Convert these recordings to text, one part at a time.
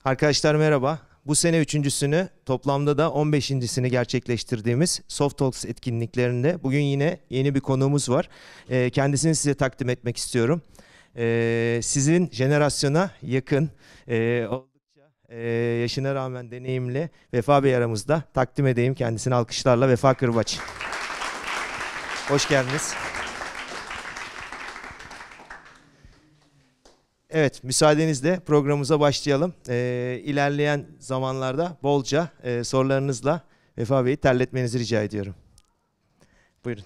Arkadaşlar merhaba. Bu sene üçüncüsünü, toplamda da 15.sini gerçekleştirdiğimiz Soft Talks etkinliklerinde bugün yine yeni bir konuğumuz var. Kendisini size takdim etmek istiyorum. Sizin jenerasyona yakın, oldukça yaşına rağmen deneyimli Vefa Bey aramızda. Takdim edeyim kendisini alkışlarla. Vefa Kırbaç. Hoş geldiniz. Evet, müsaadenizle programımıza başlayalım. İlerleyen zamanlarda bolca sorularınızla Vefa Bey'i terletmenizi rica ediyorum. Buyurun.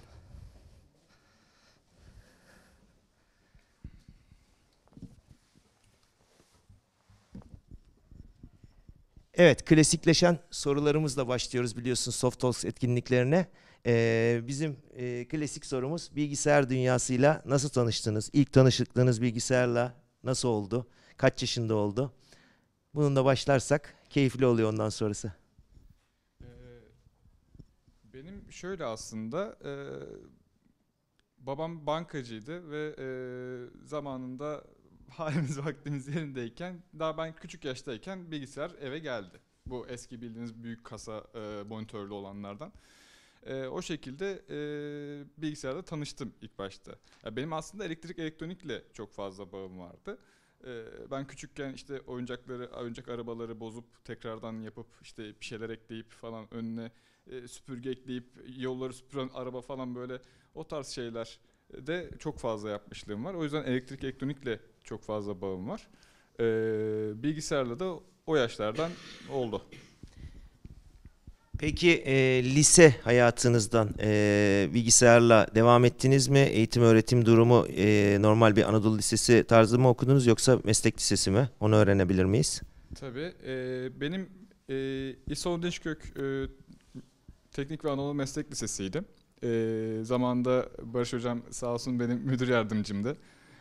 Evet, klasikleşen sorularımızla başlıyoruz biliyorsunuz Soft Talks etkinliklerine. Bizim klasik sorumuz, bilgisayar dünyasıyla nasıl tanıştınız? İlk tanışıklığınız bilgisayarla nasıl oldu? Kaç yaşında oldu? Bununla başlarsak keyifli oluyor ondan sonrası. Ee, Benim şöyle aslında babam bankacıydı ve zamanında halimiz vaktimiz yerindeyken daha ben küçük yaştayken bilgisayar eve geldi. Bu eski bildiğiniz büyük kasa monitörlü olanlardan. O şekilde bilgisayarda tanıştım ilk başta. Ya benim aslında elektrik elektronikle çok fazla bağım vardı. Ben küçükken işte oyuncak arabaları bozup tekrardan yapıp işte bir şeyler ekleyip falan önüne süpürge ekleyip yolları süpüren araba falan böyle o tarz şeyler de çok fazla yapmışlığım var. O yüzden elektrik elektronikle çok fazla bağım var. Bilgisayarla da o yaşlardan oldu. Peki lise hayatınızdan bilgisayarla devam ettiniz mi? Eğitim öğretim durumu normal bir Anadolu Lisesi tarzı mı okudunuz yoksa meslek lisesi mi? Onu öğrenebilir miyiz? Tabii. Benim İso Dinçkök Teknik ve Anadolu Meslek Lisesi'ydi. Zamanında Barış Hocam sağ olsun benim müdür yardımcımdı.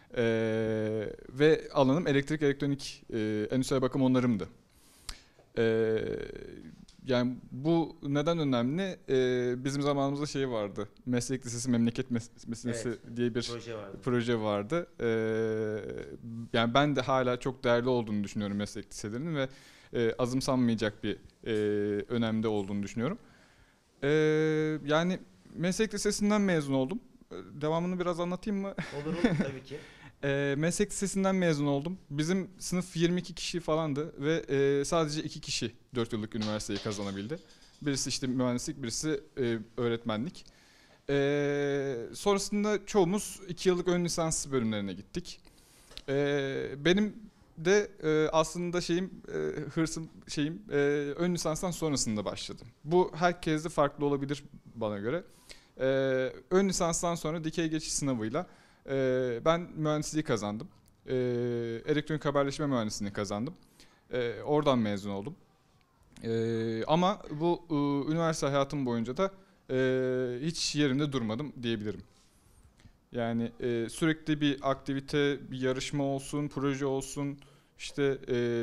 Ve alanım elektrik elektronik endüstriyel bakım onarımdı. Ee, Yani bu neden önemli? Bizim zamanımızda şey vardı. Meslek lisesi, memleket meselesi Evet, diye bir proje vardı. proje vardı. Yani ben de hala çok değerli olduğunu düşünüyorum meslek liselerinin ve azımsanmayacak bir önemde olduğunu düşünüyorum. Ee, Yani meslek lisesinden mezun oldum. Devamını biraz anlatayım mı? Olur tabii ki. Meslek lisesinden mezun oldum. Bizim sınıf 22 kişi falandı ve sadece 2 kişi 4 yıllık üniversiteyi kazanabildi. Birisi işte mühendislik, birisi öğretmenlik. Sonrasında çoğumuz 2 yıllık ön lisans bölümlerine gittik. Benim de aslında hırsım ön lisanstan sonrasında başladım. Bu herkeste farklı olabilir bana göre. Ön lisanstan sonra dikey geçiş sınavıyla ben mühendisliği kazandım. Elektronik haberleşme mühendisliğini kazandım. Oradan mezun oldum. Ama bu üniversite hayatım boyunca da hiç yerimde durmadım diyebilirim. Yani sürekli bir aktivite, bir yarışma olsun, proje olsun, işte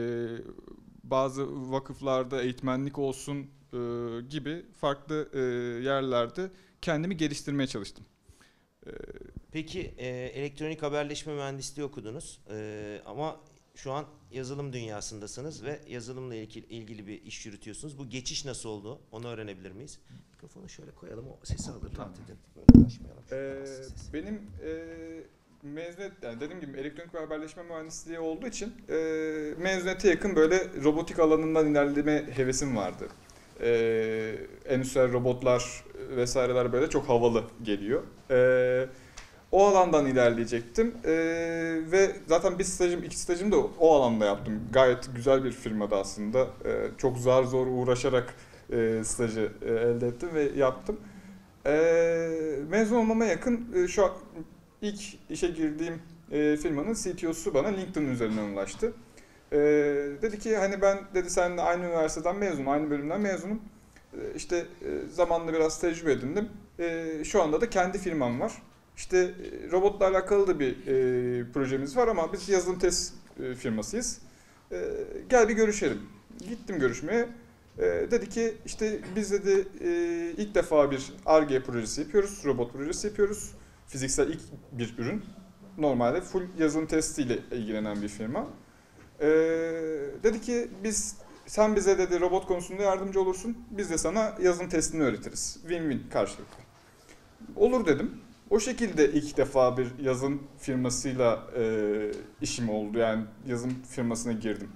bazı vakıflarda eğitmenlik olsun gibi farklı yerlerde kendimi geliştirmeye çalıştım. E, Peki elektronik haberleşme mühendisliği okudunuz. Ama şu an yazılım dünyasındasınız ve yazılımla ilgili bir iş yürütüyorsunuz. Bu geçiş nasıl oldu? Onu öğrenebilir miyiz? Mikrofonu şöyle koyalım, o sesi alır, rahat edin. Böyle açmayalım. Benim yani dediğim gibi elektronik ve haberleşme mühendisliği olduğu için mezuniyete yakın böyle robotik alanından ilerleme hevesim vardı. Endüstriyel robotlar vesaireler böyle çok havalı geliyor. O alandan ilerleyecektim ve zaten iki stajım da o alanda yaptım. Gayet güzel bir firmada aslında. Çok zor uğraşarak stajı elde ettim ve yaptım. Mezun olmama yakın şu an ilk işe girdiğim firmanın CTO'su bana LinkedIn üzerinden ulaştı. Dedi ki hani ben dedi seninle aynı üniversiteden mezunum, aynı bölümden mezunum. İşte zamanla biraz tecrübe edindim. Şu anda da kendi firmam var. İşte robotla alakalı da bir projemiz var ama biz yazılım test firmasıyız. Gel bir görüşelim. Gittim görüşmeye. Dedi ki işte biz dedi ilk defa bir Ar-Ge projesi yapıyoruz, robot projesi yapıyoruz. Fiziksel ilk bir ürün. Normalde full yazılım testiyle ilgilenen bir firma. Dedi ki sen bize dedi robot konusunda yardımcı olursun. Biz de sana yazılım testini öğretiriz. Win-win karşılıklı. Olur dedim. O şekilde ilk defa bir yazılım firmasıyla işim oldu. Yani yazılım firmasına girdim.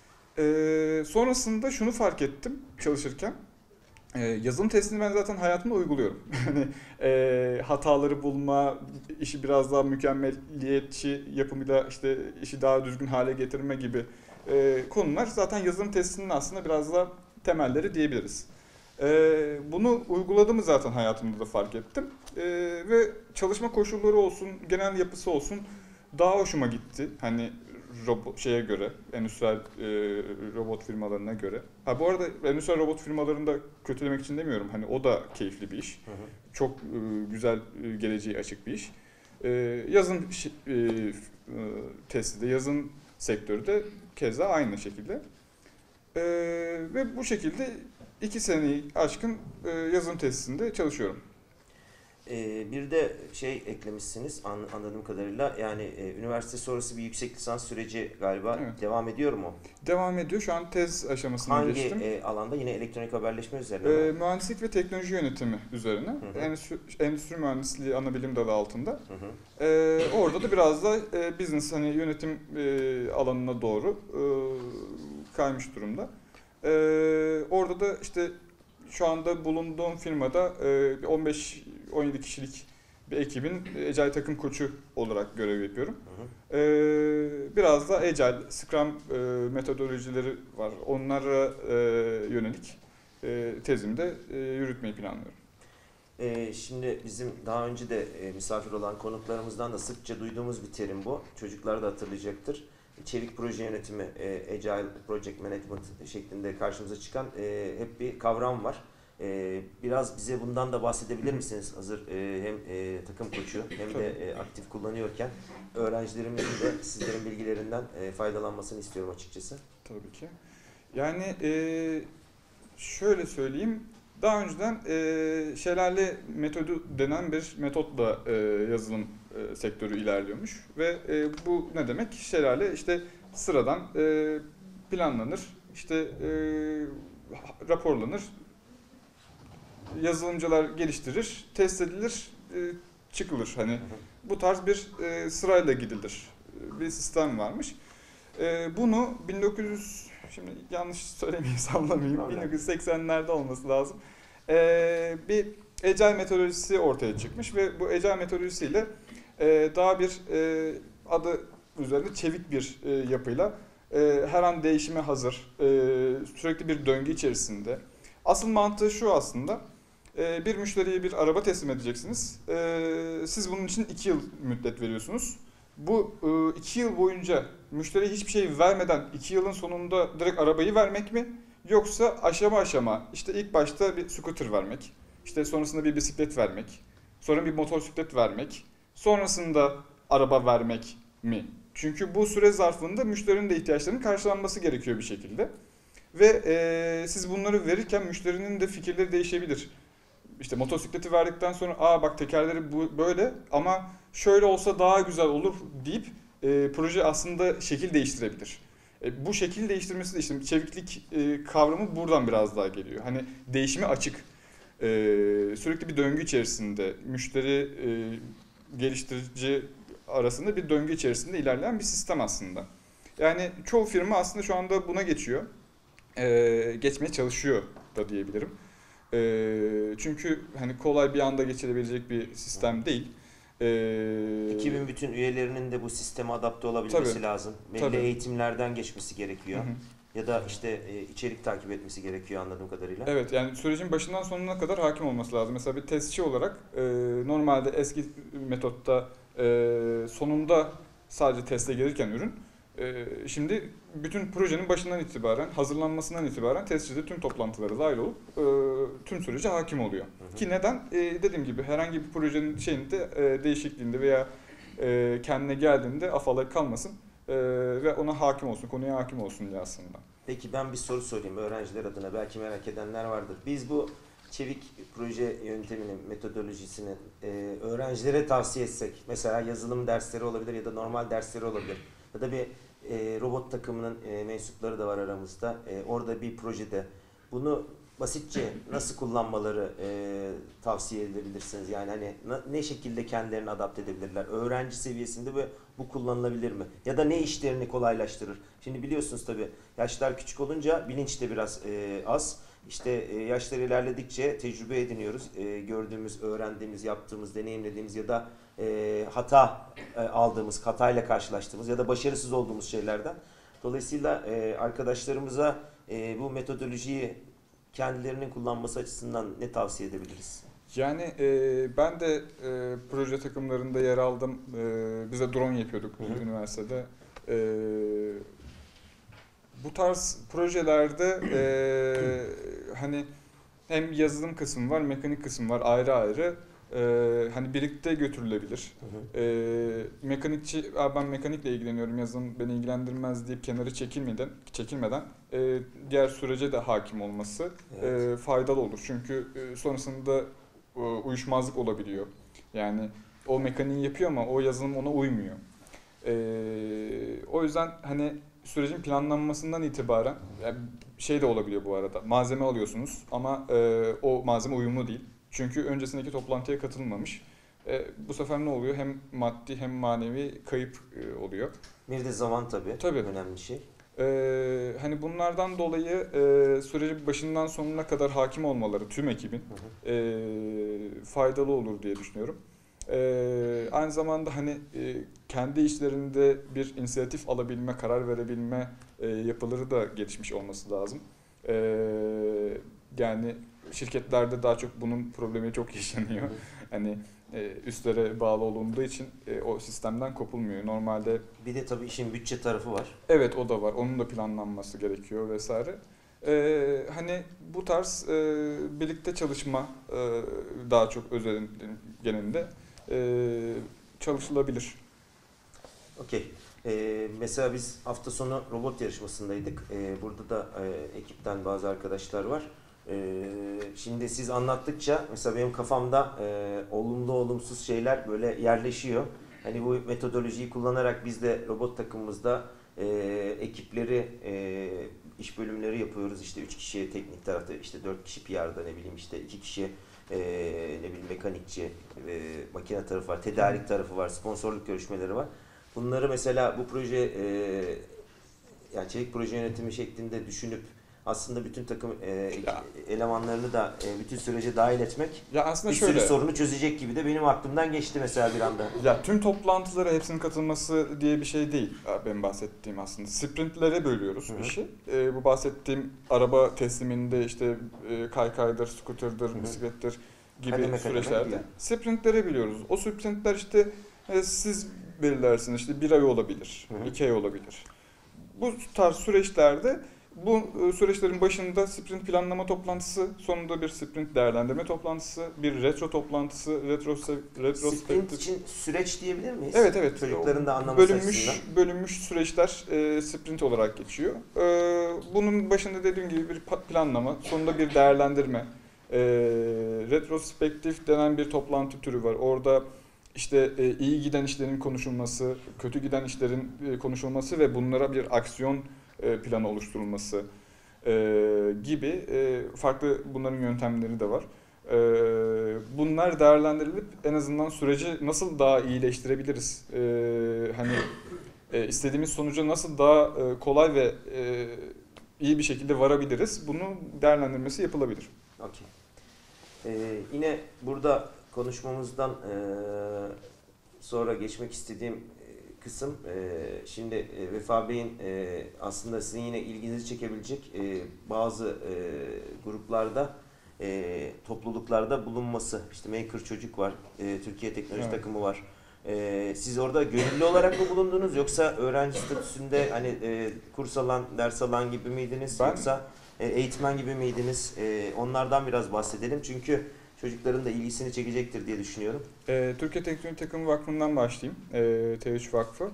Sonrasında şunu fark ettim çalışırken. Yazılım testini ben zaten hayatımda uyguluyorum. Hani hataları bulma, işi biraz daha mükemmeliyetçi yapımıyla işte işi daha düzgün hale getirme gibi konular zaten yazılım testinin aslında biraz da temelleri diyebiliriz. Bunu uyguladığımı zaten hayatımda da fark ettim. Ve çalışma koşulları olsun, genel yapısı olsun daha hoşuma gitti. Hani şeye göre, endüstriyel robot firmalarına göre. Ha bu arada endüstriyel robot firmalarını da kötülemek için demiyorum. Hani o da keyifli bir iş. Hı hı. Çok güzel, geleceği açık bir iş. Yazın testi de, yazın sektörü de keza aynı şekilde. Ve bu şekilde 2 seneyi aşkın yazılım testinde çalışıyorum. Bir de eklemişsiniz anladığım kadarıyla, yani üniversite sonrası bir yüksek lisans süreci galiba devam ediyor mu? Devam ediyor. Şu an tez aşamasına geçtim. Hangi alanda? Yine elektronik haberleşme üzerine mi? Mühendislik ve teknoloji yönetimi üzerine. Endüstri mühendisliği ana bilim dalı altında. Orada da biraz da business, hani yönetim alanına doğru kaymış durumda. Orada da işte şu anda bulunduğum firmada 15-17 kişilik bir ekibin Agile takım koçu olarak görev yapıyorum. Biraz da Agile, Scrum metodolojileri var. Onlara yönelik tezimde yürütmeyi planlıyorum. Şimdi bizim daha önce de misafir olan konuklarımızdan da sıkça duyduğumuz bir terim bu. Çocuklar da hatırlayacaktır. Çevik proje yönetimi, Agile Project Management şeklinde karşımıza çıkan hep bir kavram var. Biraz bize bundan da bahsedebilir misiniz? Hazır hem takım koçu hem de aktif kullanıyorken öğrencilerimizin de sizlerin bilgilerinden faydalanmasını istiyorum açıkçası. Tabii ki. Yani şöyle söyleyeyim. Daha önceden şelale metodu denen bir metotla yazılım sektörü ilerliyormuş ve bu ne demek? Şelale işte sıradan planlanır, işte raporlanır, yazılımcılar geliştirir, test edilir, çıkılır. Hani bu tarz bir sırayla gidilir. Bir sistem varmış. Bunu 1900, şimdi yanlış söylemeyeyim, sallamayayım, 1980'lerde olması lazım. Bir Agile metodolojisi ortaya çıkmış ve bu Agile metodolojisiyle daha bir adı üzerinde çevik bir yapıyla her an değişime hazır, sürekli bir döngü içerisinde. Asıl mantığı şu aslında, bir müşteriye bir araba teslim edeceksiniz. Siz bunun için 2 yıl müddet veriyorsunuz. Bu 2 yıl boyunca müşteriye hiçbir şey vermeden 2 yılın sonunda direkt arabayı vermek mi? Yoksa aşama aşama, işte ilk başta bir scooter vermek, işte sonrasında bir bisiklet vermek, sonra bir motosiklet vermek, sonrasında araba vermek mi? Çünkü bu süre zarfında müşterinin de ihtiyaçlarının karşılanması gerekiyor bir şekilde. Ve siz bunları verirken müşterinin de fikirleri değişebilir. İşte motosikleti verdikten sonra bak tekerleri böyle ama şöyle olsa daha güzel olur deyip proje aslında şekil değiştirebilir. Bu şekil değiştirmesi de işte çeviklik kavramı buradan biraz daha geliyor. Hani değişime açık, sürekli bir döngü içerisinde, müşteri geliştirici arasında bir döngü içerisinde ilerleyen bir sistem aslında. Yani çoğu firma aslında şu anda buna geçiyor. Geçmeye çalışıyor da diyebilirim. Çünkü hani kolay bir anda geçilebilecek bir sistem değil. Ekibin bütün üyelerinin de bu sisteme adapte olabilmesi lazım. Belli eğitimlerden geçmesi gerekiyor. Ya da işte içerik takip etmesi gerekiyor anladığım kadarıyla. Evet, yani sürecin başından sonuna kadar hakim olması lazım. Mesela bir testçi olarak normalde eski metotta sonunda sadece teste gelirken ürün, şimdi bütün projenin başından itibaren, hazırlanmasından itibaren testçi de tüm toplantılara dahil olup tüm sürece hakim oluyor. Ki neden? Dediğim gibi herhangi bir projenin şeyinde değişikliğinde veya kendine geldiğinde afalık kalmasın ve ona hakim olsun, konuya hakim olsun diye aslında. Peki ben bir soru sorayım öğrenciler adına, belki merak edenler vardır. Biz bu çevik proje yönteminin, metodolojisini öğrencilere tavsiye etsek, mesela yazılım dersleri olabilir ya da normal dersleri olabilir ya da bir robot takımının mensupları da var aramızda. Orada bir projede bunu basitçe nasıl kullanmaları tavsiye edebilirsiniz? Yani hani ne şekilde kendilerini adapte edebilirler? Öğrenci seviyesinde bu kullanılabilir mi? Ya da ne işlerini kolaylaştırır? Şimdi biliyorsunuz tabii yaşlar küçük olunca bilinç de biraz az. İşte yaşlar ilerledikçe tecrübe ediniyoruz. Gördüğümüz, öğrendiğimiz, yaptığımız, deneyimlediğimiz ya da hata aldığımız, hatayla karşılaştığımız ya da başarısız olduğumuz şeylerden. Dolayısıyla arkadaşlarımıza bu metodolojiyi kendilerinin kullanması açısından ne tavsiye edebiliriz? Yani ben de proje takımlarında yer aldım. Biz de drone yapıyorduk üniversitede. Bu tarz projelerde hani hem yazılım kısmı var, mekanik kısmı var ayrı ayrı. Hani birlikte götürülebilir. Mekanikçi, ben mekanikle ilgileniyorum, yazılım beni ilgilendirmez deyip kenara çekilmeden diğer sürece de hakim olması faydalı olur. Çünkü sonrasında uyuşmazlık olabiliyor. Yani o mekaniği yapıyor ama o yazılım ona uymuyor. O yüzden hani sürecin planlanmasından itibaren yani şey de olabiliyor bu arada. Malzeme alıyorsunuz ama o malzeme uyumlu değil. Çünkü öncesindeki toplantıya katılmamış. Bu sefer ne oluyor? Hem maddi hem manevi kayıp oluyor. Bir de zaman tabii. Önemli şey. Hani bunlardan dolayı sürecin başından sonuna kadar hakim olmaları tüm ekibin faydalı olur diye düşünüyorum. Aynı zamanda hani kendi işlerinde bir inisiyatif alabilme, karar verebilme yapıları da gelişmiş olması lazım. Yani şirketlerde daha çok bunun problemi çok yaşanıyor. Hani üstlere bağlı olunduğu için o sistemden kopulmuyor. Normalde bir de tabii işin bütçe tarafı var. evet o da var. Onun da planlanması gerekiyor vesaire. Hani bu tarz birlikte çalışma daha çok genelinde çalışılabilir. Okey. Mesela biz hafta sonu robot yarışmasındaydık. Burada da ekipten bazı arkadaşlar var. Şimdi siz anlattıkça mesela benim kafamda olumlu olumsuz şeyler böyle yerleşiyor. Hani bu metodolojiyi kullanarak biz de robot takımımızda ekipleri, iş bölümleri yapıyoruz. İşte 3 kişi teknik tarafta, işte 4 kişi PR'da, ne bileyim işte 2 kişi ne bileyim mekanikçi, makine tarafı var, tedarik tarafı var, sponsorluk görüşmeleri var. Bunları mesela bu proje yani çevik proje yönetimi şeklinde düşünüp aslında bütün takım elemanlarını da bütün sürece dahil etmek Ya aslında bir şöyle, sürü sorunu çözecek gibi de benim aklımdan geçti mesela bir anda. ya tüm toplantılara hepsinin katılması diye bir şey değil benim bahsettiğim aslında. Sprintlere bölüyoruz işi. Bu bahsettiğim araba tesliminde işte kaykaydır, scooter'dır, bisiklettir gibi süreçlerde sprintlere biliyoruz. O sprintler işte siz belirlersiniz, işte 1 ay olabilir, 2 ay olabilir. Bu tarz süreçlerde bu süreçlerin başında sprint planlama toplantısı, sonunda bir sprint değerlendirme toplantısı, bir retro toplantısı, Sprint için süreç diyebilir miyiz? Evet. Çocukların da anlaması bölünmüş, açısından. Bölünmüş süreçler sprint olarak geçiyor. Bunun başında dediğim gibi bir planlama, sonunda bir değerlendirme, retrospektif denen bir toplantı türü var. Orada işte iyi giden işlerin konuşulması, kötü giden işlerin konuşulması ve bunlara bir aksiyon planı oluşturulması gibi farklı bunların yöntemleri de var. Bunlar değerlendirilip en azından süreci nasıl daha iyileştirebiliriz? Hani istediğimiz sonuca nasıl daha kolay ve iyi bir şekilde varabiliriz? Bunun değerlendirmesi yapılabilir. Okay. Yine burada konuşmamızdan sonra geçmek istediğim kısım, şimdi Vefa Bey'in aslında sizin yine ilginizi çekebilecek bazı gruplarda, topluluklarda bulunması. İşte Maker Çocuk var, Türkiye Teknoloji Takımı var. Siz orada gönüllü olarak mı bulundunuz, yoksa öğrenci statüsünde hani kurs alan, ders alan gibi miydiniz, yoksa eğitmen gibi miydiniz? Onlardan biraz bahsedelim çünkü çocukların da ilgisini çekecektir diye düşünüyorum. Türkiye Teknoloji Takımı Vakfı'ndan başlayayım. T3 Vakfı.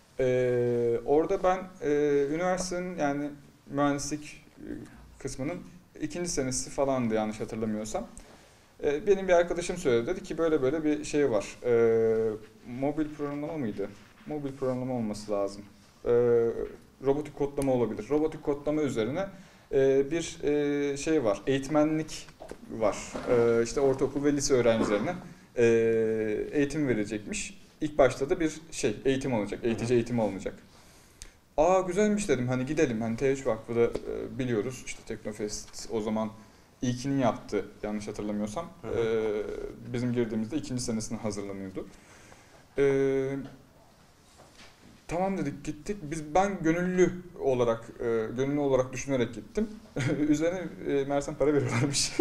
Orada ben üniversitenin yani mühendislik kısmının 2. senesi falandı yanlış hatırlamıyorsam. Benim bir arkadaşım söyledi, dedi ki böyle bir şey var. Mobil programlama mıydı? Mobil programlama olması lazım. Robotik kodlama olabilir. Robotik kodlama üzerine bir şey var, eğitmenlik var. İşte ortaokul ve lise öğrencilerine eğitim verecekmiş. İlk başta da bir eğitim olacak, eğitici eğitimi alınacak. Aa güzelmiş dedim, hani gidelim. Hani T3 Vakfı da biliyoruz, işte Teknofest o zaman ilkini yaptı yanlış hatırlamıyorsam. Bizim girdiğimizde 2. senesine hazırlanıyordu. Tamam dedik, gittik. Ben gönüllü olarak düşünerek gittim. Üzerine meğersem para veriyorlarmış.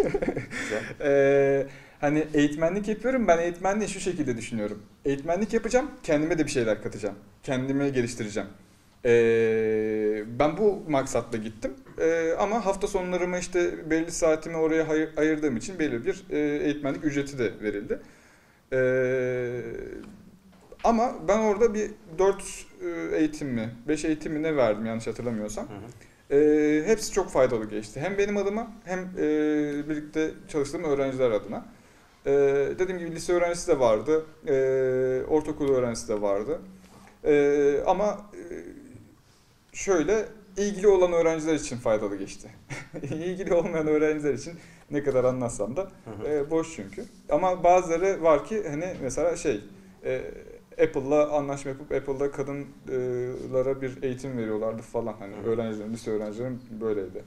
Hani eğitmenlik yapıyorum. Ben eğitmenliği şu şekilde düşünüyorum. Eğitmenlik yapacağım, kendime de bir şeyler katacağım. Kendimi geliştireceğim. Ben bu maksatla gittim. Ama hafta sonlarımı işte belli saatimi oraya ayırdığım için belli bir eğitmenlik ücreti de verildi. Ama ben orada bir 4 eğitim mi, 5 eğitim mi ne verdim yanlış hatırlamıyorsam. Hepsi çok faydalı geçti. Hem benim adıma hem birlikte çalıştığım öğrenciler adına. Dediğim gibi lise öğrencisi de vardı, ortaokul öğrencisi de vardı. Ama şöyle ilgili olan öğrenciler için faydalı geçti. İlgili olmayan öğrenciler için ne kadar anlatsam da boş çünkü. Ama bazıları var ki hani mesela Apple'la anlaşma yapıp Apple'da kadınlara bir eğitim veriyorlardı falan, hani öğrencilerin, lise öğrencilerin böyleydi.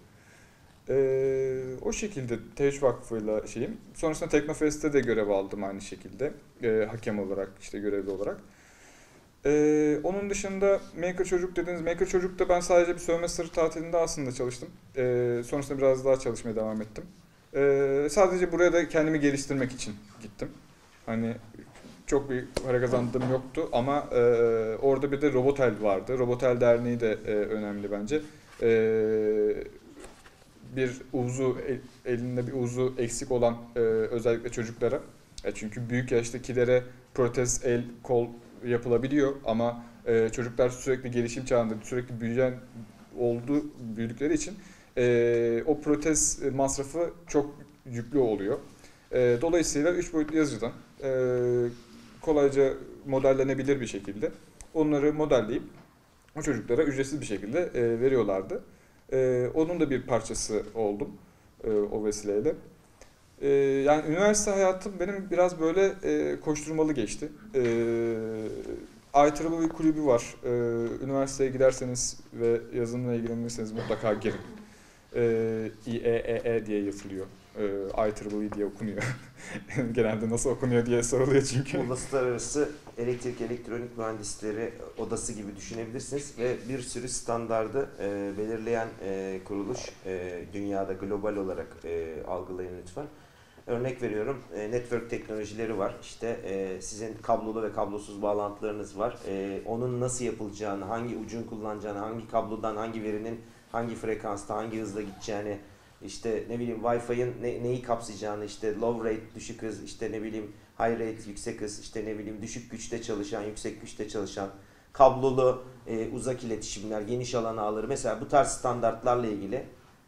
O şekilde T3 Vakfı'yla şeyim. Sonrasında Teknofest'te de görev aldım aynı şekilde. Hakem olarak, işte görevli olarak. Onun dışında Maker Çocuk dediniz. Maker Çocuk'ta ben sadece bir sömestr tatilinde aslında çalıştım. Sonrasında biraz daha çalışmaya devam ettim. Sadece buraya da kendimi geliştirmek için gittim. Hani çok bir para kazandığım yoktu ama orada bir de Robotel vardı. Robotel Derneği de önemli bence. Bir elinde bir uzu eksik olan özellikle çocuklara. Çünkü büyük yaştakilere protez el, kol yapılabiliyor ama çocuklar sürekli gelişim çağında, sürekli büyüdükleri için o protez masrafı çok yüklü oluyor. Dolayısıyla 3 boyutlu yazıcıdan kolayca modellenebilir bir şekilde onları modelleyip o çocuklara ücretsiz bir şekilde veriyorlardı. Onun da bir parçası oldum o vesileyle. Yani üniversite hayatım benim biraz böyle koşturmalı geçti. IEEE kulübü var. Üniversiteye giderseniz ve yazılımla ilgilenirseniz mutlaka girin. IEEE diye yazılıyor. IEEE diye okunuyor. Genelde nasıl okunuyor diye soruluyor çünkü. Uluslararası Elektrik Elektronik Mühendisleri Odası gibi düşünebilirsiniz ve bir sürü standardı belirleyen kuruluş, dünyada global olarak algılayın lütfen. Örnek veriyorum, network teknolojileri var. İşte sizin kablolu ve kablosuz bağlantılarınız var. Onun nasıl yapılacağını, hangi ucun kullanacağını, hangi kablodan hangi verinin hangi frekansta, hangi hızla gideceğini, işte ne bileyim Wi-Fi'nin neyi kapsayacağını, işte low rate düşük hız, işte ne bileyim high rate yüksek hız, işte ne bileyim düşük güçte çalışan, yüksek güçte çalışan, kablolu uzak iletişimler, geniş alan ağları, mesela bu tarz standartlarla ilgili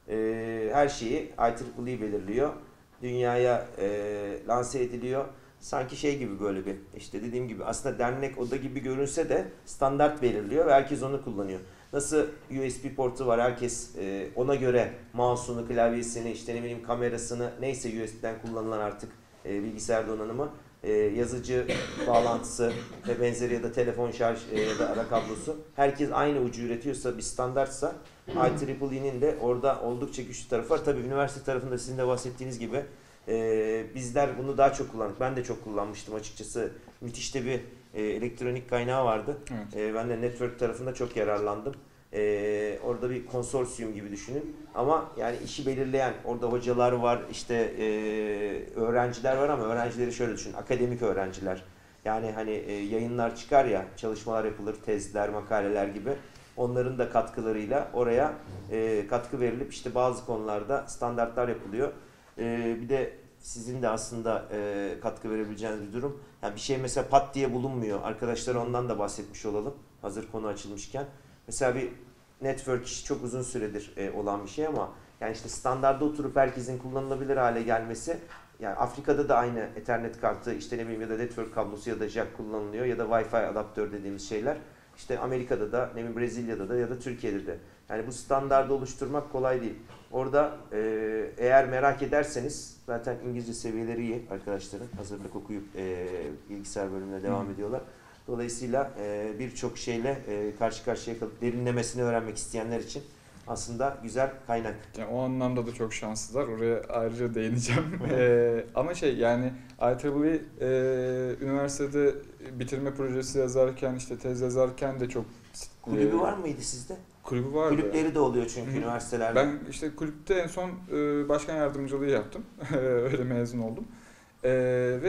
her şeyi IEEE belirliyor. Dünyaya lanse ediliyor. Sanki şey gibi, böyle bir işte dediğim gibi aslında dernek oda gibi görünse de standart belirliyor ve herkes onu kullanıyor. Nasıl USB portu var, herkes ona göre mouse'unu, klavyesini, işte ne bileyim kamerasını, neyse USB'den kullanılan artık bilgisayar donanımı, yazıcı bağlantısı ve benzeri ya da telefon şarj ya da ara kablosu, herkes aynı ucu üretiyorsa, bir standartsa IEEE'nin de orada oldukça güçlü tarafı var. Tabii üniversite tarafında sizin de bahsettiğiniz gibi bizler bunu daha çok kullandık. Ben de çok kullanmıştım açıkçası. Müthiş de bir elektronik kaynağı vardı. Evet. Ben de network tarafında çok yararlandım. Orada bir konsorsiyum gibi düşünün. Ama yani işi belirleyen orada hocalar var, işte öğrenciler var ama öğrencileri şöyle düşünün. Akademik öğrenciler. Yani hani yayınlar çıkar ya, çalışmalar yapılır, tezler, makaleler gibi. Onların da katkılarıyla oraya katkı verilip işte bazı konularda standartlar yapılıyor. Bir de sizin de aslında katkı verebileceğiniz bir durum. Yani bir şey mesela pat diye bulunmuyor. Arkadaşlara ondan da bahsetmiş olalım. Hazır konu açılmışken. Mesela bir network işi çok uzun süredir olan bir şey ama yani işte standarda oturup herkesin kullanılabilir hale gelmesi. Yani Afrika'da da aynı Ethernet kartı, işte ne bileyim ya da network kablosu ya da jack kullanılıyor ya da Wi-Fi adaptör dediğimiz şeyler. İşte Amerika'da da, ne bileyim Brezilya'da da ya da Türkiye'de de. Yani bu standardı oluşturmak kolay değil. Orada eğer merak ederseniz zaten İngilizce seviyeleri iyi arkadaşların. Hazırlık okuyup bilgisayar bölümüne devam ediyorlar. Dolayısıyla birçok şeyle karşı karşıya kalıp derinlemesine öğrenmek isteyenler için aslında güzel kaynak. Yani o anlamda da çok şanslılar. Oraya ayrıca değineceğim. Ama yani IEEE üniversitede bitirme projesi yazarken, işte tez yazarken de çok... Kulübü var mıydı sizde? Kulübü vardı. Kulüpleri de oluyor çünkü üniversitelerde. Ben işte kulüpte en son başkan yardımcılığı yaptım. Öyle mezun oldum. Ve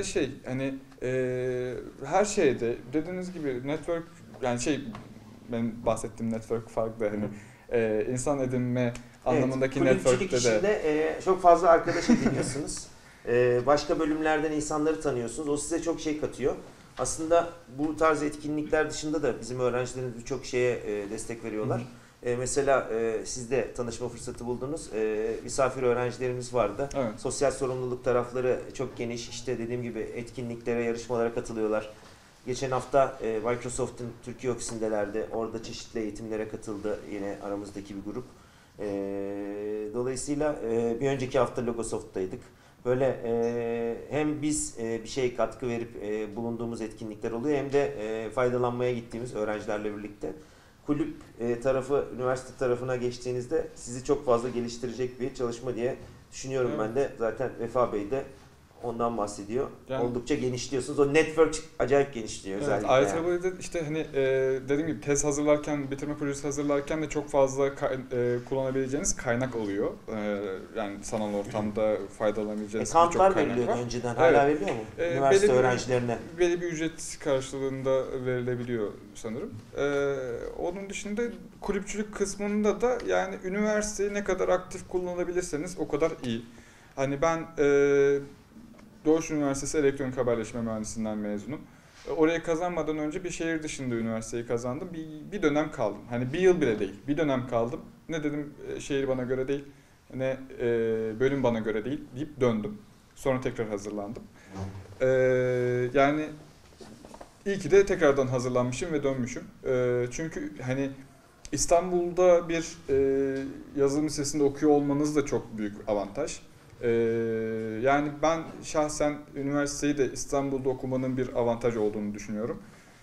her şeyde dediğiniz gibi network, yani ben bahsettiğim network farklı, insan edinme anlamındaki network'te de. Kulüpçülük işinde çok fazla arkadaş ediniyorsunuz. Başka bölümlerden insanları tanıyorsunuz. O size çok şey katıyor. Aslında bu tarz etkinlikler dışında da bizim öğrencilerimiz birçok şeye destek veriyorlar. Mesela siz de tanışma fırsatı buldunuz. Misafir öğrencilerimiz vardı. Evet. Sosyal sorumluluk tarafları çok geniş. İşte dediğim gibi etkinliklere, yarışmalara katılıyorlar. Geçen hafta Microsoft'un Türkiye ofisindelerdi. Orada çeşitli eğitimlere katıldı yine aramızdaki bir grup. Dolayısıyla bir önceki hafta Logosoft'taydık. Böyle hem biz bir şey katkı verip bulunduğumuz etkinlikler oluyor, hem de faydalanmaya gittiğimiz öğrencilerle birlikte. Kulüp tarafı, üniversite tarafına geçtiğinizde sizi çok fazla geliştirecek bir çalışma diye düşünüyorum ben de. Zaten Vefa Bey de ondan bahsediyor. Yani, oldukça genişliyorsunuz. O network acayip genişliyor özellikle. Evet, IEEE'de işte dediğim gibi tez hazırlarken, bitirme projesi hazırlarken de çok fazla kullanabileceğiniz kaynak oluyor. Yani sanal ortamda faydalanabileceğiniz birçok kaynak var. Kamplar veriliyordu önceden. Hala veriliyor mu? Üniversite öğrencilerine. Belli bir ücret karşılığında verilebiliyor sanırım. Onun dışında kulüpçülük kısmında da yani üniversiteyi ne kadar aktif kullanabilirseniz o kadar iyi. Ben Doğuş Üniversitesi Elektronik Haberleşme Mühendisliğinden mezunum. Orayı kazanmadan önce bir şehir dışında üniversiteyi kazandım. Bir dönem kaldım. Bir yıl bile değil. Bir dönem kaldım. Ne dedim, şehir bana göre değil, ne bölüm bana göre değil deyip döndüm. Sonra tekrar hazırlandım. Yani iyi ki de tekrardan hazırlanmışım ve dönmüşüm. Çünkü İstanbul'da bir yazılım lisesinde okuyor olmanız da çok büyük avantaj. Yani ben şahsen üniversiteyi de İstanbul'da okumanın bir avantaj olduğunu düşünüyorum.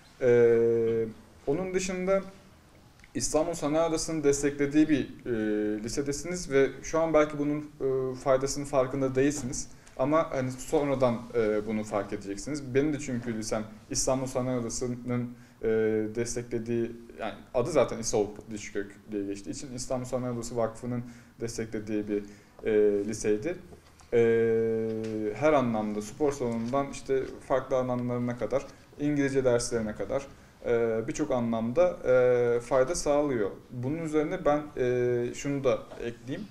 Onun dışında İstanbul Sanayi Odası'nın desteklediği bir lisedesiniz ve şu an belki bunun faydasının farkında değilsiniz. Ama sonradan bunu fark edeceksiniz. Benim de çünkü lisem İstanbul Sanayi Odası'nın desteklediği, yani adı zaten İSOV Dişkök diye geçtiği için İstanbul Sanayi Odası Vakfı'nın desteklediği bir liseydi. Her anlamda spor salonundan işte farklı alanlarına kadar, İngilizce derslerine kadar birçok anlamda fayda sağlıyor. Bunun üzerine ben şunu da ekleyeyim.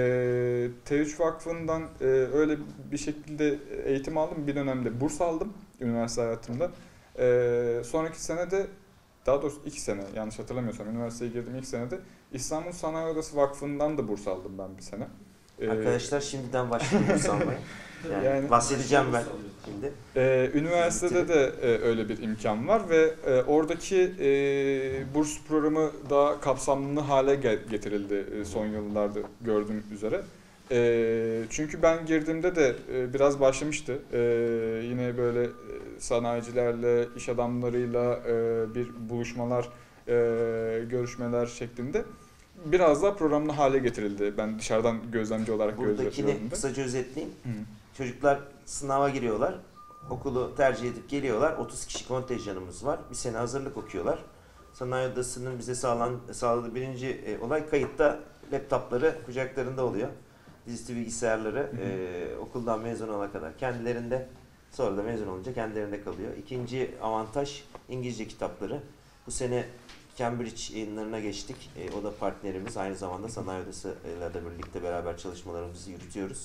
T3 Vakfı'ndan öyle bir şekilde eğitim aldım. Bir dönemde burs aldım üniversite hayatımda. Sonraki sene de, daha doğrusu 2 sene yanlış hatırlamıyorsam, üniversiteye girdim ilk senede İstanbul Sanayi Odası Vakfı'ndan da burs aldım ben bir sene. Arkadaşlar şimdiden başladım burs almaya. Yani bahsedeceğim ben şimdi. Üniversitede de öyle bir imkan var ve oradaki burs programı daha kapsamlı hale getirildi son yıllarda gördüğüm üzere. Çünkü ben girdiğimde de biraz başlamıştı. Yine böyle sanayicilerle, iş adamlarıyla bir buluşmalar, görüşmeler şeklinde. Biraz daha programlı hale getirildi. Ben dışarıdan gözlemci olarak gözlemliyorum. Buradakini kısaca özetleyeyim. Çocuklar sınava giriyorlar. Okulu tercih edip geliyorlar. 30 kişi kontenjanımız var. Bir sene hazırlık okuyorlar. Sanayi Odası'nın bize sağladığı birinci olay, kayıtta laptopları kucaklarında oluyor. Dizüstü bilgisayarları okuldan mezun olana kadar kendilerinde, sonra da mezun olunca kendilerinde kalıyor. İkinci avantaj İngilizce kitapları. Bu sene Cambridge yayınlarına geçtik. O da partnerimiz. Aynı zamanda Sanayi Odası ile de birlikte beraber çalışmalarımızı yürütüyoruz.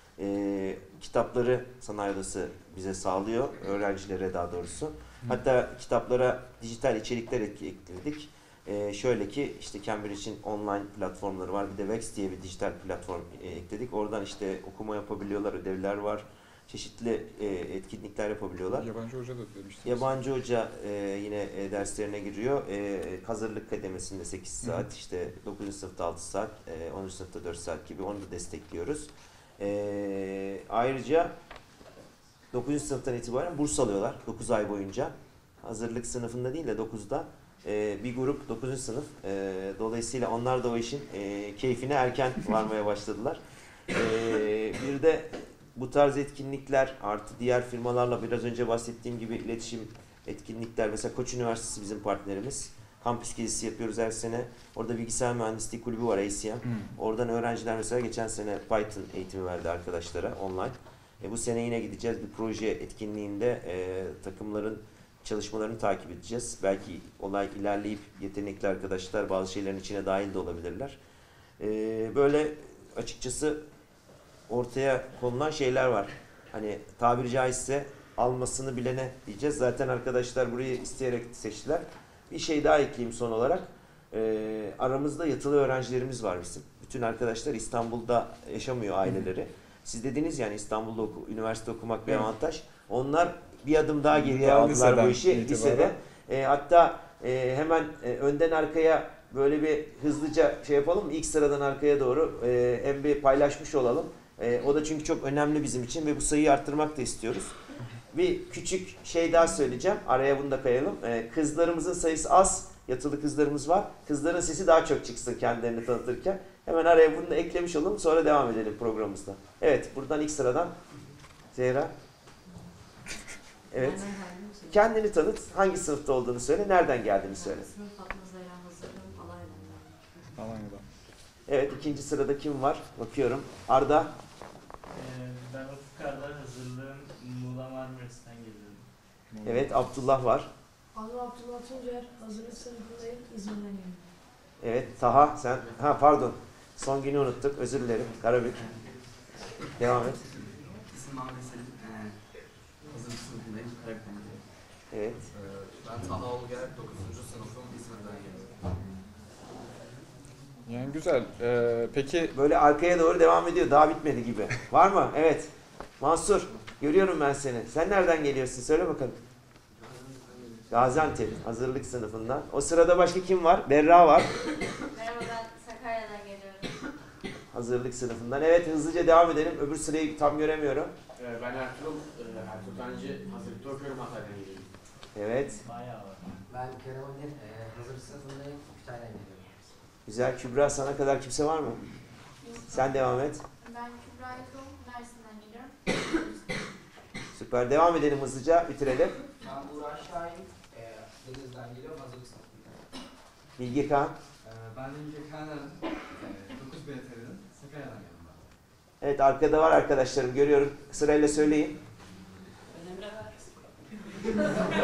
Kitapları Sanayi Odası bize sağlıyor. Öğrencilere daha doğrusu. Hatta kitaplara dijital içerikler ekledik. Şöyle ki işte Cambridge'in online platformları var. Bir de Vex diye bir dijital platform ekledik. Oradan işte okuma yapabiliyorlar, ödevler var. çeşitli etkinlikler yapabiliyorlar. Yabancı hoca da demiştiniz. Yabancı hoca yine derslerine giriyor. Hazırlık kademesinde 8 saat, işte 9. sınıfta 6 saat, 10. sınıfta 4 saat gibi onu da destekliyoruz. Ayrıca 9. sınıftan itibaren burs alıyorlar 9 ay boyunca. Hazırlık sınıfında değil de 9'da bir grup 9. sınıf. Dolayısıyla onlar da o işin keyfine erken varmaya başladılar. Bir de bu tarz etkinlikler artı diğer firmalarla biraz önce bahsettiğim gibi iletişim etkinlikler. Mesela Koç Üniversitesi bizim partnerimiz. Kampüs gezisi yapıyoruz her sene. Orada bilgisayar mühendisliği kulübü var, ACM. Oradan öğrenciler mesela geçen sene Python eğitimi verdi arkadaşlara online. Bu sene yine gideceğiz bir proje etkinliğinde takımların çalışmalarını takip edeceğiz. Belki olay ilerleyip yetenekli arkadaşlar bazı şeylerin içine dahil de olabilirler. Böyle açıkçası ortaya konulan şeyler var. Hani tabiri caizse almasını bilene diyeceğiz. Zaten arkadaşlar burayı isteyerek seçtiler. Bir şey daha ekleyeyim son olarak. Aramızda yatılı öğrencilerimiz var bizim. Bütün arkadaşlar İstanbul'da yaşamıyor aileleri. Siz dediniz yani İstanbul'da üniversite okumak bir avantaj. Onlar bir adım daha geriye aldılar bu işi lisede. Hatta hemen önden arkaya böyle bir hızlıca şey yapalım mı? İlk sıradan arkaya doğru hem bir paylaşmış olalım. O da çünkü çok önemli bizim için ve bu sayıyı arttırmak da istiyoruz. Bir küçük şey daha söyleyeceğim. Araya bunu da kayalım. Kızlarımızın sayısı az. Yatılı kızlarımız var. Kızların sesi daha çok çıksın kendilerini tanıtırken. Hemen araya bunu da eklemiş olalım. Sonra devam edelim programımızda. Evet. Buradan ilk sıradan Zehra. Evet. Kendini tanıt. Hangi sınıfta olduğunu söyle. Nereden geldiğini söyle. Sınıf Fatma Zehra Hazırım. Alanya'dan. Alanya'dan. Evet. İkinci sırada kim var? Bakıyorum. Arda. Ben Ufuk Ardar, hazırlığım Muğla Marmaris'ten geliyorum. Evet. Abdullah var. Adım Abdullah Tuncer. Hazırlık sınıfındayım. İzmir'den geliyorum. Evet. Taha sen. Ha pardon. Son günü unuttuk. Özür dilerim. Karabük. Devam et. İsmim Ahmet Selim. Hazırlık sınıfındayım. Karabük'ten geliyorum. Evet. Ben Taha Olger, 9. sınıfım. İzmir'den geliyorum. Yani güzel. Peki Böyle arkaya doğru devam ediyor. Daha bitmedi gibi. Var mı? Evet. Mansur. Görüyorum ben seni. Sen nereden geliyorsun? Söyle bakalım. Gaziantep. Hazırlık sınıfından. O sırada başka kim var? Berra var. Merhaba, ben Sakarya'dan geliyorum. Hazırlık sınıfından. Evet, hızlıca devam edelim. Öbür sırayı tam göremiyorum. Ben Ertuğrul. Ertuğrul Tancı hazırlıkta okuyorum, Hatay'dan geliyorum. Evet. Bayağı var. Ben Kerem Önder, hazırlık sınıfındayım. Kütahya'dan geliyorum. Güzel. Kübra, sana kadar kimse var mı? Sen devam et. Ben Kübra Yıkım, Mersin'den geliyorum. Süper. Devam edelim hızlıca. Bitirelim. Ben Burak Şahin, Deniz'den geliyorum. Hazırlık sınıfındayım. Bilge Kağan. Ben de Bilge Kağan'dan, 9 BTR'den Sakarya'dan geliyorum. Evet, arkada var arkadaşlarım. Görüyorum. Sırayla söyleyin. Ben Emre Ver. Ben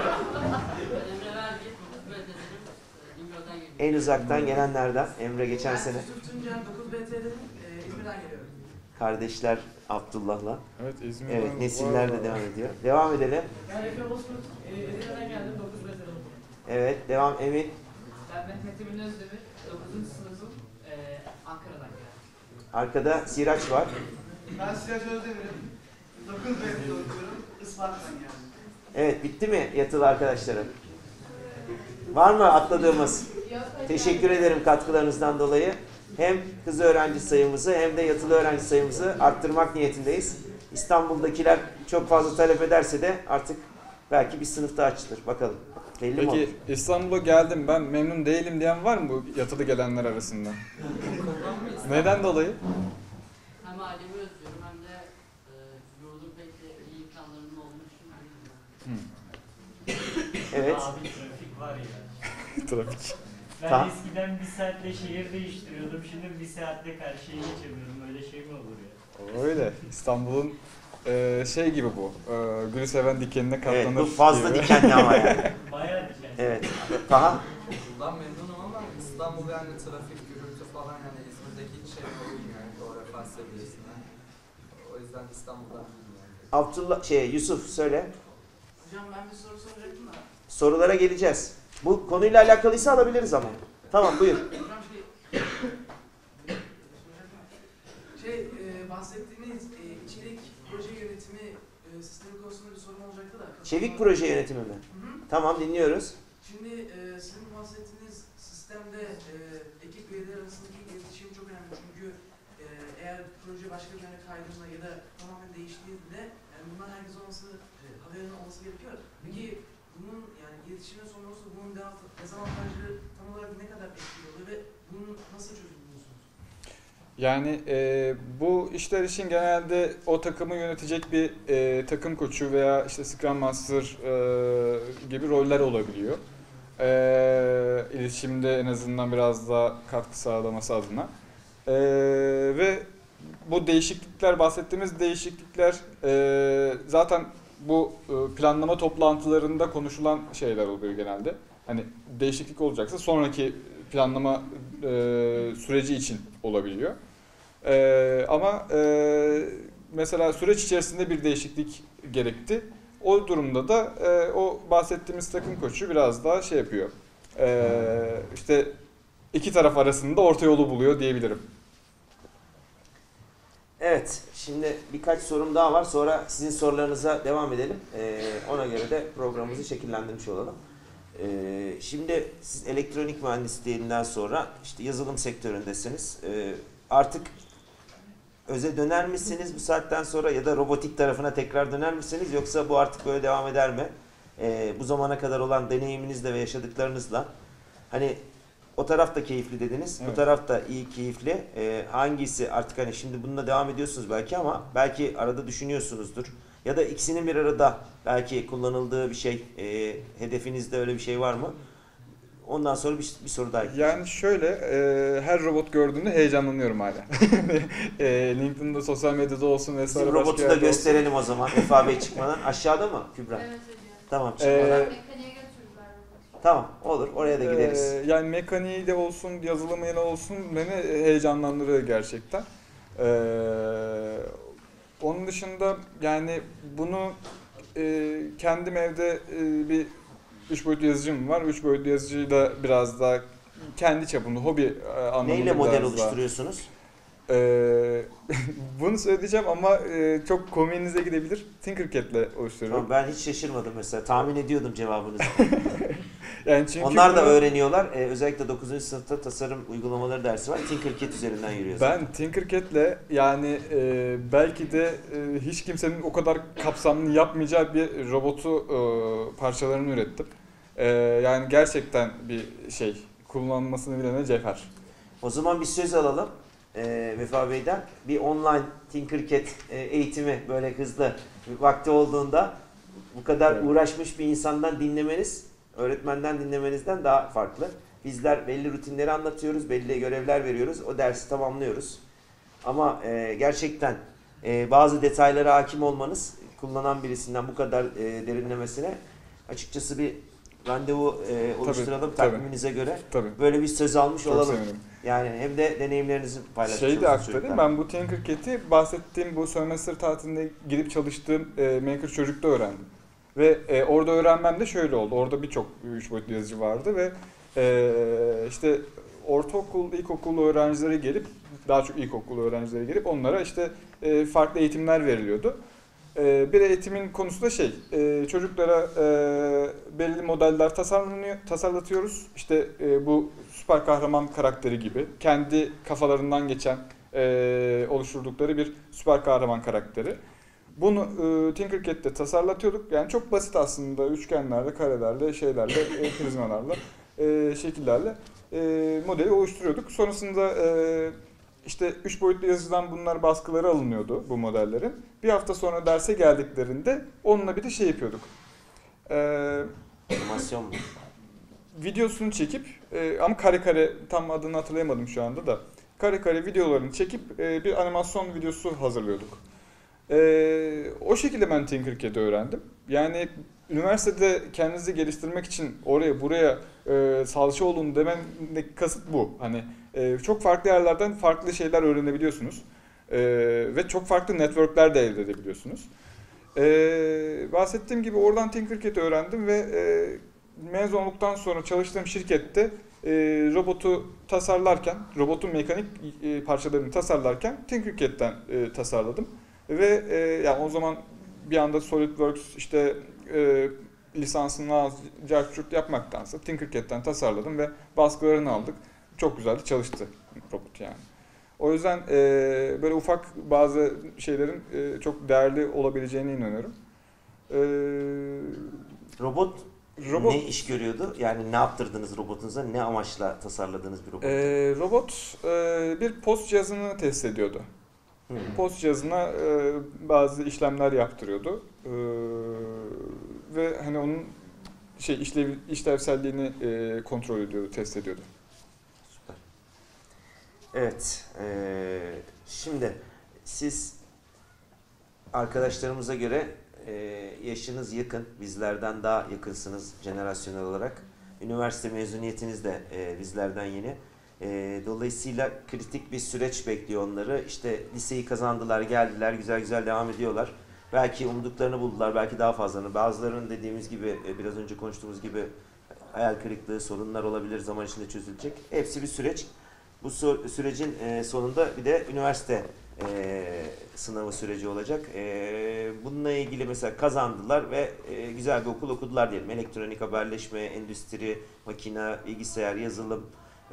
Emre Ver diye böyle dedim. İmro'dan geliyorum. En uzaktan gelenlerden. Emre geçen sene. Yusuf Tuncer, 9 BT'den İzmir'den geliyorum. Kardeşler Abdullah'la. evet İzmir'den Evet, nesiller de devam ediyor. Devam edelim. Ben Efe Bozkurt, Edirne'den geldim, 9 BT'den okudum. Evet, devam Emin. Ben Mehmet Emin Özdemir, 9. sınıfım, Ankara'dan geldim. Arkada Siraç var. Ben Siraç Özdemir'im, 9 BT'de okuyorum, Isparta'dan geldim. Evet, bitti mi yatılı arkadaşlarım? Var mı atladığımız? Teşekkür ederim katkılarınızdan dolayı. Hem kız öğrenci sayımızı hem de yatılı öğrenci sayımızı arttırmak niyetindeyiz. İstanbul'dakiler çok fazla talep ederse de artık belki bir sınıfta açılır. Bakalım. Belli mi olur? Peki İstanbul'a geldim ben memnun değilim diyen var mı bu yatılı gelenler arasında? Neden dolayı? Hem ailemi özlüyorum hem de yurdun pek de iyi imkanlarının olduğunu düşünüyorum. Evet. Abi trafik var ya. Trafik. Ben Tamam. eskiden bir saatte şehir değiştiriyordum. Şimdi bir saatte karşıya geçemiyorum. Öyle şey mi olur ya? Öyle. İstanbul'un şey gibi bu. Gülü seven dikenine katlanır Evet, bu fazla gibi. dikenli ama yani. Bayağı diken. Evet. Taha? Bundan memnunum ama İstanbul yani trafik, gürültü falan yani İzmir'deki hiç şey olmuyor yani coğrafya seviyesinden. O yüzden İstanbul'dan memnunum yani. Yusuf söyle. Hocam ben bir soru soracaktım da. Sorulara geleceğiz. Bu konuyla alakalıysa alabiliriz ama. Tamam buyur. Hocam bahsettiğiniz içerik proje yönetimi sistemi konusunda bir sorum olacaktı da. Çevik proje yönetimi mi? Hı hı. Tamam, dinliyoruz. Şimdi sizin bahsettiğiniz sistemde ekip üyeleri arasındaki iletişim çok önemli. Çünkü eğer proje başka bir yöne kaydığında ya da tamamen değiştiğinde yani bundan herkes olması, haberin olması gerekiyor. Peki bunun yani iletişimin sonrası bunun dezavantajları tam olarak ne kadar etkili oluyor ve bunu nasıl çözümlüyorsunuz? Yani bu işler için genelde o takımı yönetecek bir takım koçu veya işte Scrum Master gibi roller olabiliyor. İletişimde en azından biraz daha katkı sağlaması adına. Ve bu değişiklikler, bahsettiğimiz değişiklikler zaten bu planlama toplantılarında konuşulan şeyler oluyor genelde. Hani değişiklik olacaksa sonraki planlama süreci için olabiliyor. Ama mesela süreç içerisinde bir değişiklik gerekti. O durumda da o bahsettiğimiz takım koçu biraz daha şey yapıyor. İşte iki taraf arasında orta yolu buluyor diyebilirim. Evet, şimdi birkaç sorum daha var. Sonra sizin sorularınıza devam edelim. Ona göre de programımızı şekillendirmiş olalım. Şimdi siz elektronik mühendisliğinden sonra işte yazılım sektöründesiniz. Artık öze döner misiniz bu saatten sonra ya da robotik tarafına tekrar döner misiniz yoksa bu artık böyle devam eder mi? Bu zamana kadar olan deneyiminizle ve yaşadıklarınızla hani o taraf da keyifli dediniz, evet. Bu taraf da iyi keyifli. Hangisi artık hani şimdi bununla devam ediyorsunuz belki ama belki arada düşünüyorsunuzdur. Ya da ikisinin bir arada belki kullanıldığı bir şey, hedefinizde öyle bir şey var mı? Ondan sonra bir soru daha ekleyeceğim. Yani şöyle, her robot gördüğümde heyecanlanıyorum hala. LinkedIn'de, sosyal medyada olsun vesaire. Bizim robotu da gösterelim o zaman Vefa Bey çıkmadan. Aşağıda mı Kübra? Evet ediyorum. Tamam, çıkmadan. Mekaniğe götürdüler robotu. Tamam, olur. Oraya da gideriz. Yani mekaniğiyle olsun, yazılımıyla olsun beni heyecanlandırıyor gerçekten. Onun dışında yani bunu kendim evde bir 3 boyutlu yazıcım var. 3 boyutlu yazıcıyı da biraz daha kendi çapımda, hobi anlamında Neyle model biraz oluşturuyorsunuz? Bunu söyleyeceğim ama çok komiğinize gidebilir. Tinkercad'le oluşturuyorum. Tamam, ben hiç şaşırmadım mesela. Tahmin ediyordum cevabınızı. Yani çünkü Onlar da öğreniyorlar. Özellikle 9. sınıfta tasarım uygulamaları dersi var. Tinkercad üzerinden yürüyoruz. Ben Tinkercad'le yani belki de hiç kimsenin o kadar kapsamlı yapmayacağı bir robotu parçalarını ürettim. Yani gerçekten bir şey, kullanmasını bilene cevher. O zaman bir söz alalım Vefa Bey'den. Bir online Tinkercad eğitimi böyle hızlı vakti olduğunda bu kadar Evet. uğraşmış bir insandan dinlemeniz, öğretmenden dinlemenizden daha farklı. Bizler belli rutinleri anlatıyoruz, belli görevler veriyoruz, o dersi tamamlıyoruz. Ama gerçekten bazı detaylara hakim olmanız, kullanan birisinden bu kadar derinlemesine açıkçası bir randevu oluşturalım tabii. takviminize göre. Tabii. Böyle bir söz almış Çok olalım. sevinirim. Yani hem de deneyimlerinizi paylaşmış Şeyi de olursunuz aktarayım. çocuklar. Ben bu Tinkercad'i bahsettiğim bu sömestr tatilinde gidip çalıştığım Maker Çocuk'ta öğrendim. Ve orada öğrenmem de şöyle oldu. Orada birçok 3 boyutlu yazıcı vardı ve işte ortaokul, ilkokul öğrencileri gelip, daha çok ilkokul öğrencileri gelip onlara işte farklı eğitimler veriliyordu. Bir eğitimin konusu da çocuklara belli modeller tasarlatıyoruz. İşte bu süper kahraman karakteri gibi kendi kafalarından geçen oluşturdukları bir süper kahraman karakteri. Bunu Tinkercad'de tasarlatıyorduk. Yani çok basit aslında, üçgenlerle, karelerle, prizmalarla, şekillerle modeli oluşturuyorduk. Sonrasında işte 3 boyutlu yazıcıdan bunlar baskıları alınıyordu bu modellerin. Bir hafta sonra derse geldiklerinde onunla bir de şey yapıyorduk. Animasyon mu? Videosunu çekip ama kare kare, tam adını hatırlayamadım şu anda da. Kare kare videolarını çekip bir animasyon videosu hazırlıyorduk. O şekilde ben Tinkercad'i öğrendim. Yani üniversitede kendinizi geliştirmek için oraya buraya salça olun dememdeki kasıt bu. Hani çok farklı yerlerden farklı şeyler öğrenebiliyorsunuz. Ve çok farklı networkler de elde edebiliyorsunuz. Bahsettiğim gibi oradan Tinkercad'i öğrendim ve mezun olduktan sonra çalıştığım şirkette robotu tasarlarken, robotun mekanik parçalarını tasarlarken Tinkercad'den tasarladım. Ve yani o zaman bir anda SolidWorks işte lisansını al, carçurt yapmaktansa Tinkercad'den tasarladım ve baskılarını aldık. Çok güzel de çalıştı robot yani. O yüzden böyle ufak bazı şeylerin çok değerli olabileceğine inanıyorum. Robot Robot ne iş görüyordu? Yani ne yaptırdınız robotunuza? Ne amaçla tasarladığınız bir robot? robot bir post cihazını test ediyordu. Hı. Post cihazına bazı işlemler yaptırıyordu. Ve hani onun işlevselliğini kontrol ediyordu, test ediyordu. Süper. Evet. Şimdi siz arkadaşlarımıza göre yaşınız yakın, bizlerden daha yakınsınız jenerasyonel olarak. Üniversite mezuniyetiniz de bizlerden yeni. Dolayısıyla kritik bir süreç bekliyor onları. İşte liseyi kazandılar, geldiler, güzel güzel devam ediyorlar. Belki umduklarını buldular, belki daha fazlalarını. Bazılarının dediğimiz gibi, biraz önce konuştuğumuz gibi hayal kırıklığı, sorunlar olabilir, zaman içinde çözülecek. Hepsi bir süreç. Bu sürecin sonunda bir de üniversite sınavı süreci olacak. Bununla ilgili mesela kazandılar ve güzel bir okul okudular diyelim. Elektronik, haberleşme, endüstri, makine, bilgisayar, yazılım,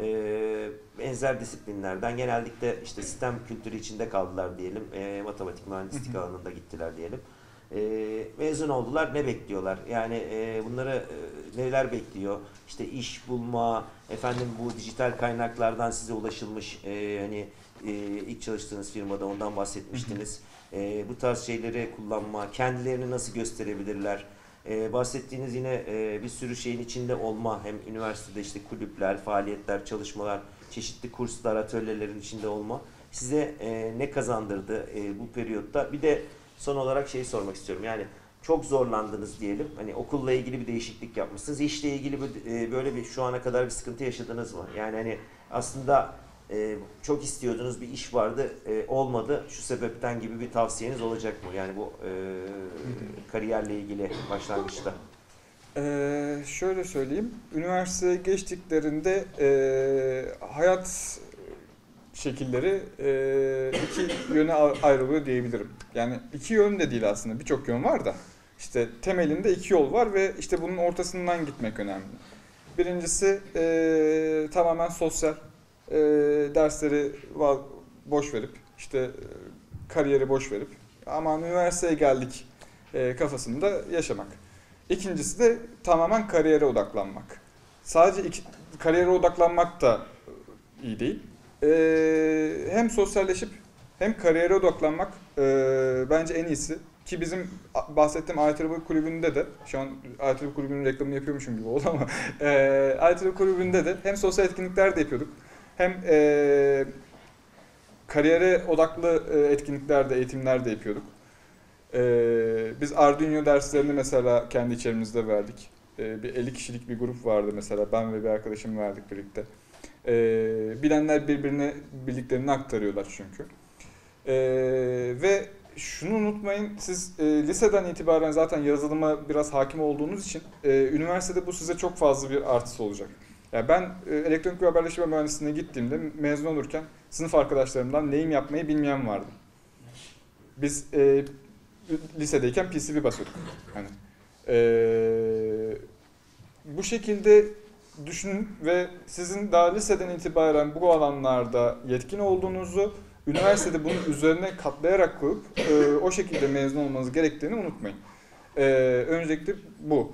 benzer disiplinlerden genellikle işte sistem kültürü içinde kaldılar diyelim. Matematik, mühendislik alanında gittiler diyelim. Mezun oldular. Ne bekliyorlar? Yani bunları neler bekliyor? İşte iş bulma, efendim bu dijital kaynaklardan size ulaşılmış hani ilk çalıştığınız firmada ondan bahsetmiştiniz. Bu tarz şeyleri kullanma, kendilerini nasıl gösterebilirler? Bahsettiğiniz yine bir sürü şeyin içinde olma, hem üniversitede işte kulüpler, faaliyetler, çalışmalar, çeşitli kurslar, atölyelerin içinde olma size ne kazandırdı bu periyotta? Bir de son olarak şeyi sormak istiyorum. Yani çok zorlandınız diyelim. Hani okulla ilgili bir değişiklik yapmışsınız. İşle ilgili böyle bir şu ana kadar bir sıkıntı yaşadınız mı? Yani hani aslında çok istiyordunuz, bir iş vardı, olmadı. Şu sebepten gibi bir tavsiyeniz olacak mı? Yani bu kariyerle ilgili başlangıçta. Şöyle söyleyeyim. Üniversiteye geçtiklerinde hayat şekilleri iki yöne ayrılıyor diyebilirim. Yani iki yön de değil aslında. Birçok yön var da. İşte temelinde iki yol var ve işte bunun ortasından gitmek önemli. Birincisi tamamen sosyal. Dersleri boş verip işte kariyeri boş verip aman üniversiteye geldik kafasında yaşamak. İkincisi de tamamen kariyere odaklanmak. Sadece kariyere odaklanmak da iyi değil. Hem sosyalleşip hem kariyere odaklanmak bence en iyisi. Ki bizim bahsettiğim IEEE kulübünde de, şu an IEEE kulübünün reklamını yapıyormuşum gibi oldu ama IEEE kulübünde de hem sosyal etkinlikler de yapıyorduk. Hem kariyere odaklı etkinliklerde, eğitimler de yapıyorduk. Biz Arduino derslerini mesela kendi içerimizde verdik. Bir 50 kişilik bir grup vardı mesela. Ben ve bir arkadaşım verdik birlikte. Bilenler birbirine bildiklerini aktarıyorlar çünkü. Ve şunu unutmayın, siz liseden itibaren zaten yazılıma biraz hakim olduğunuz için üniversitede bu size çok fazla bir artısı olacak. Yani ben elektronik ve haberleşme mühendisliğine gittiğimde mezun olurken sınıf arkadaşlarımdan lehim yapmayı bilmeyen vardı. Biz lisedeyken PCB basıyorduk. Hani, bu şekilde düşünün ve sizin daha liseden itibaren bu alanlarda yetkin olduğunuzu üniversitede bunun üzerine katlayarak koyup o şekilde mezun olmanız gerektiğini unutmayın. Öncelikle bu.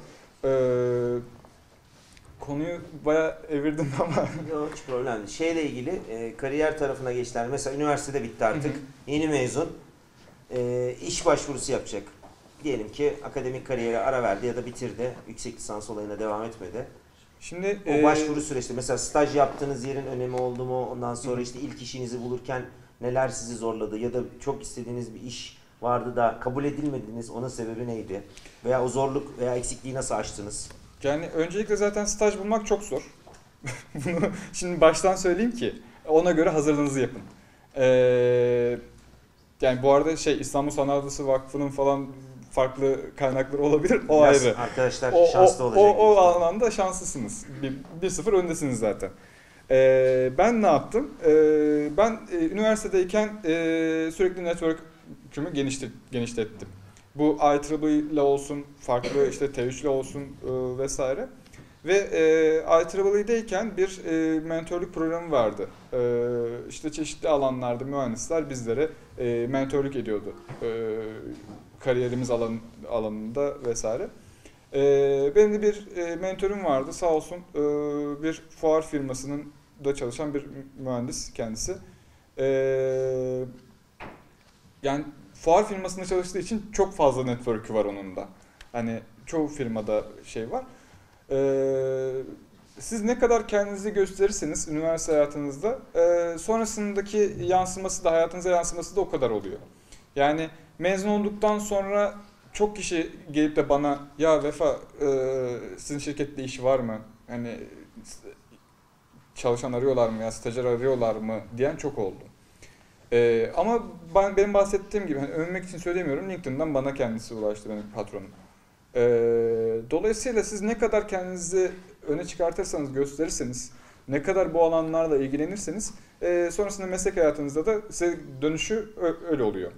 Konuyu bayağı evirdim ama. Yok, hiç problem değil. Şeyle ilgili kariyer tarafına geçtiler. Mesela üniversitede bitti artık. Yeni mezun. İş başvurusu yapacak. Diyelim ki akademik kariyere ara verdi ya da bitirdi. Yüksek lisans olayına devam etmedi. Şimdi o başvuru süreçte mesela staj yaptığınız yerin önemi oldu mu? Ondan sonra işte ilk işinizi bulurken neler sizi zorladı? Ya da çok istediğiniz bir iş vardı da kabul edilmediniz. Onun sebebi neydi? Veya o zorluk veya eksikliği nasıl aştınız? Yani öncelikle zaten staj bulmak çok zor. Bunu şimdi baştan söyleyeyim ki ona göre hazırlığınızı yapın. Yani bu arada İstanbul Sanayi Odası Vakfı'nın falan farklı kaynakları olabilir. O biraz ayrı. Arkadaşlar şanslı olacak. O alanda şanslısınız. 1-0 öndesiniz zaten. Ben ne yaptım? Ben üniversitedeyken sürekli network'ümü genişlettim. Bu IEEE ile olsun, farklı işte T3 ile olsun vesaire. Ve IEEE'deyken bir mentörlük programı vardı. İşte çeşitli alanlarda mühendisler bizlere mentörlük ediyordu. Kariyerimiz alanında vesaire. Benim de bir mentörüm vardı, sağ olsun bir fuar firmasının da çalışan bir mühendis kendisi. Yani fuar firmasında çalıştığı için çok fazla network'ü var onun da. Hani çoğu firmada şey var. Siz ne kadar kendinizi gösterirseniz üniversite hayatınızda sonrasındaki yansıması da, hayatınıza yansıması da o kadar oluyor. Yani mezun olduktan sonra çok kişi gelip de bana ya Vefa sizin şirkette iş var mı? Hani çalışan arıyorlar mı ya stajyer arıyorlar mı diyen çok oldu. Ama benim bahsettiğim gibi hani övünmek için söylemiyorum, LinkedIn'dan bana kendisi ulaştı benim patronum. Dolayısıyla siz ne kadar kendinizi öne çıkartırsanız, gösterirseniz, ne kadar bu alanlarla ilgilenirseniz sonrasında meslek hayatınızda da size dönüşü öyle oluyor.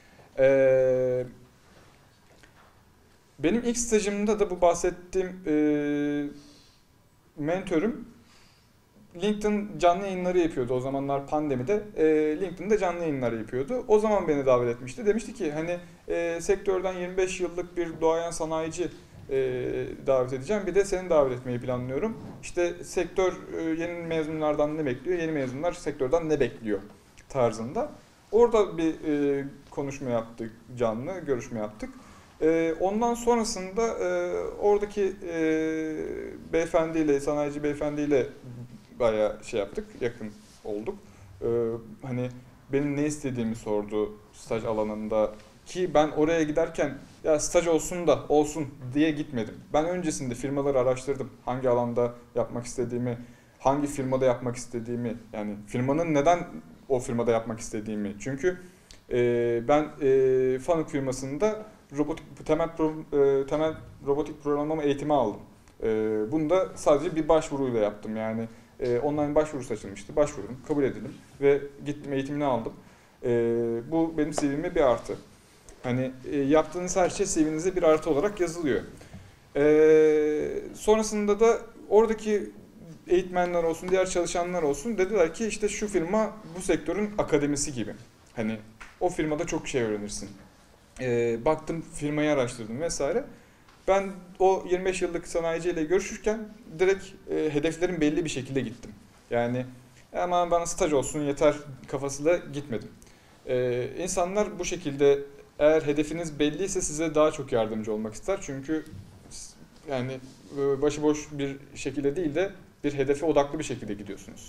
Benim ilk stajımda da bu bahsettiğim mentörüm LinkedIn canlı yayınları yapıyordu. O zamanlar pandemide LinkedIn'de canlı yayınlar yapıyordu. O zaman beni davet etmişti. Demişti ki hani sektörden 25 yıllık bir doğayan sanayici davet edeceğim. Bir de seni davet etmeyi planlıyorum. İşte sektör yeni mezunlardan ne bekliyor? Yeni mezunlar sektörden ne bekliyor tarzında. Orada bir konuşma yaptık, canlı görüşme yaptık. Ondan sonrasında oradaki beyefendiyle, sanayici beyefendiyle bayağı şey yaptık, yakın olduk. Hani benim ne istediğimi sordu staj alanında ki ben oraya giderken ya staj olsun da olsun diye gitmedim. Ben öncesinde firmaları araştırdım. Hangi alanda yapmak istediğimi, hangi firmada yapmak istediğimi, yani firmanın neden o firmada yapmak istediğimi. Çünkü ben Fanuc firmasında temel robotik programlama eğitimi aldım. Bunu da sadece bir başvuruyla yaptım. Yani online başvurusu açılmıştı. Başvurdum, kabul edildim ve gittim eğitimini aldım. Bu benim CV'me bir artı. Hani yaptığınız her şey CV'nize bir artı olarak yazılıyor. Sonrasında da oradaki eğitmenler olsun, diğer çalışanlar olsun dediler ki işte şu firma bu sektörün akademisi gibi. Hani o firmada çok şey öğrenirsin. Baktım, firmayı araştırdım vesaire. Ben o 25 yıllık sanayiciyle görüşürken direkt hedeflerim belli bir şekilde gittim. Yani aman bana staj olsun yeter kafasıyla gitmedim. İnsanlar bu şekilde, eğer hedefiniz belliyse size daha çok yardımcı olmak ister. Çünkü yani başıboş bir şekilde değil de bir hedefe odaklı bir şekilde gidiyorsunuz.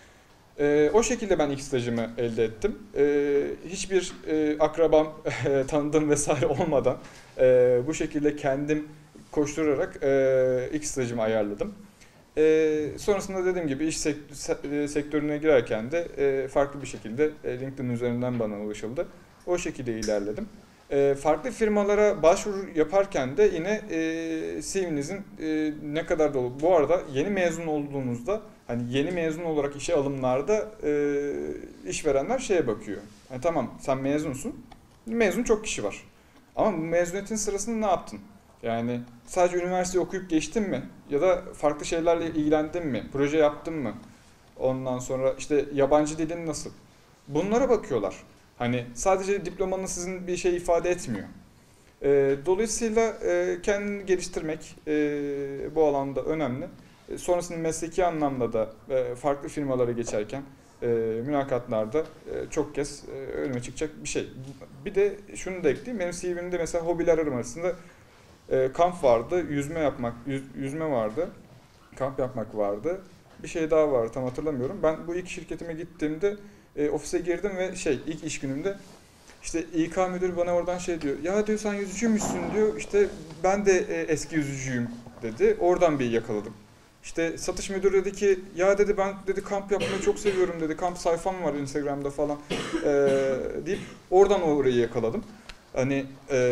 O şekilde ben ilk stajımı elde ettim. Hiçbir akrabam, tanıdığım vesaire olmadan bu şekilde kendim koşturarak ilk stajımı ayarladım. Sonrasında dediğim gibi iş sektörüne girerken de farklı bir şekilde LinkedIn üzerinden bana ulaşıldı. O şekilde ilerledim. Farklı firmalara başvuru yaparken de yine CV'nizin ne kadar dolu. Bu arada yeni mezun olduğunuzda, hani yeni mezun olarak işe alımlarda işverenler şeye bakıyor. Yani tamam sen mezunsun, mezun çok kişi var. Ama bu mezuniyetin sırasında ne yaptın? Yani sadece üniversite okuyup geçtin mi? Ya da farklı şeylerle ilgilendin mi? Proje yaptın mı? Ondan sonra işte yabancı dilin nasıl? Bunlara bakıyorlar. Hani sadece diplomanın sizin bir şey ifade etmiyor. Dolayısıyla kendini geliştirmek bu alanda önemli. Sonrasında mesleki anlamda da farklı firmalara geçerken mülakatlarda çok kez önüme çıkacak bir şey. Bir de şunu da ekleyeyim. Benim CV'mde mesela hobiler arasında kamp vardı, yüzme vardı, kamp yapmak vardı. Bir şey daha vardı, tam hatırlamıyorum. Ben bu ilk şirketime gittiğimde ofise girdim ve ilk iş günümde işte İK müdürü bana oradan şey diyor. Ya diyor sen yüzücüymüşsün diyor. İşte ben de eski yüzücüyüm dedi. Oradan bir yakaladım. İşte satış müdürü dedi ki ya dedi ben dedi kamp yapmayı çok seviyorum dedi. Kamp sayfam var Instagram'da falan deyip oradan orayı yakaladım. Hani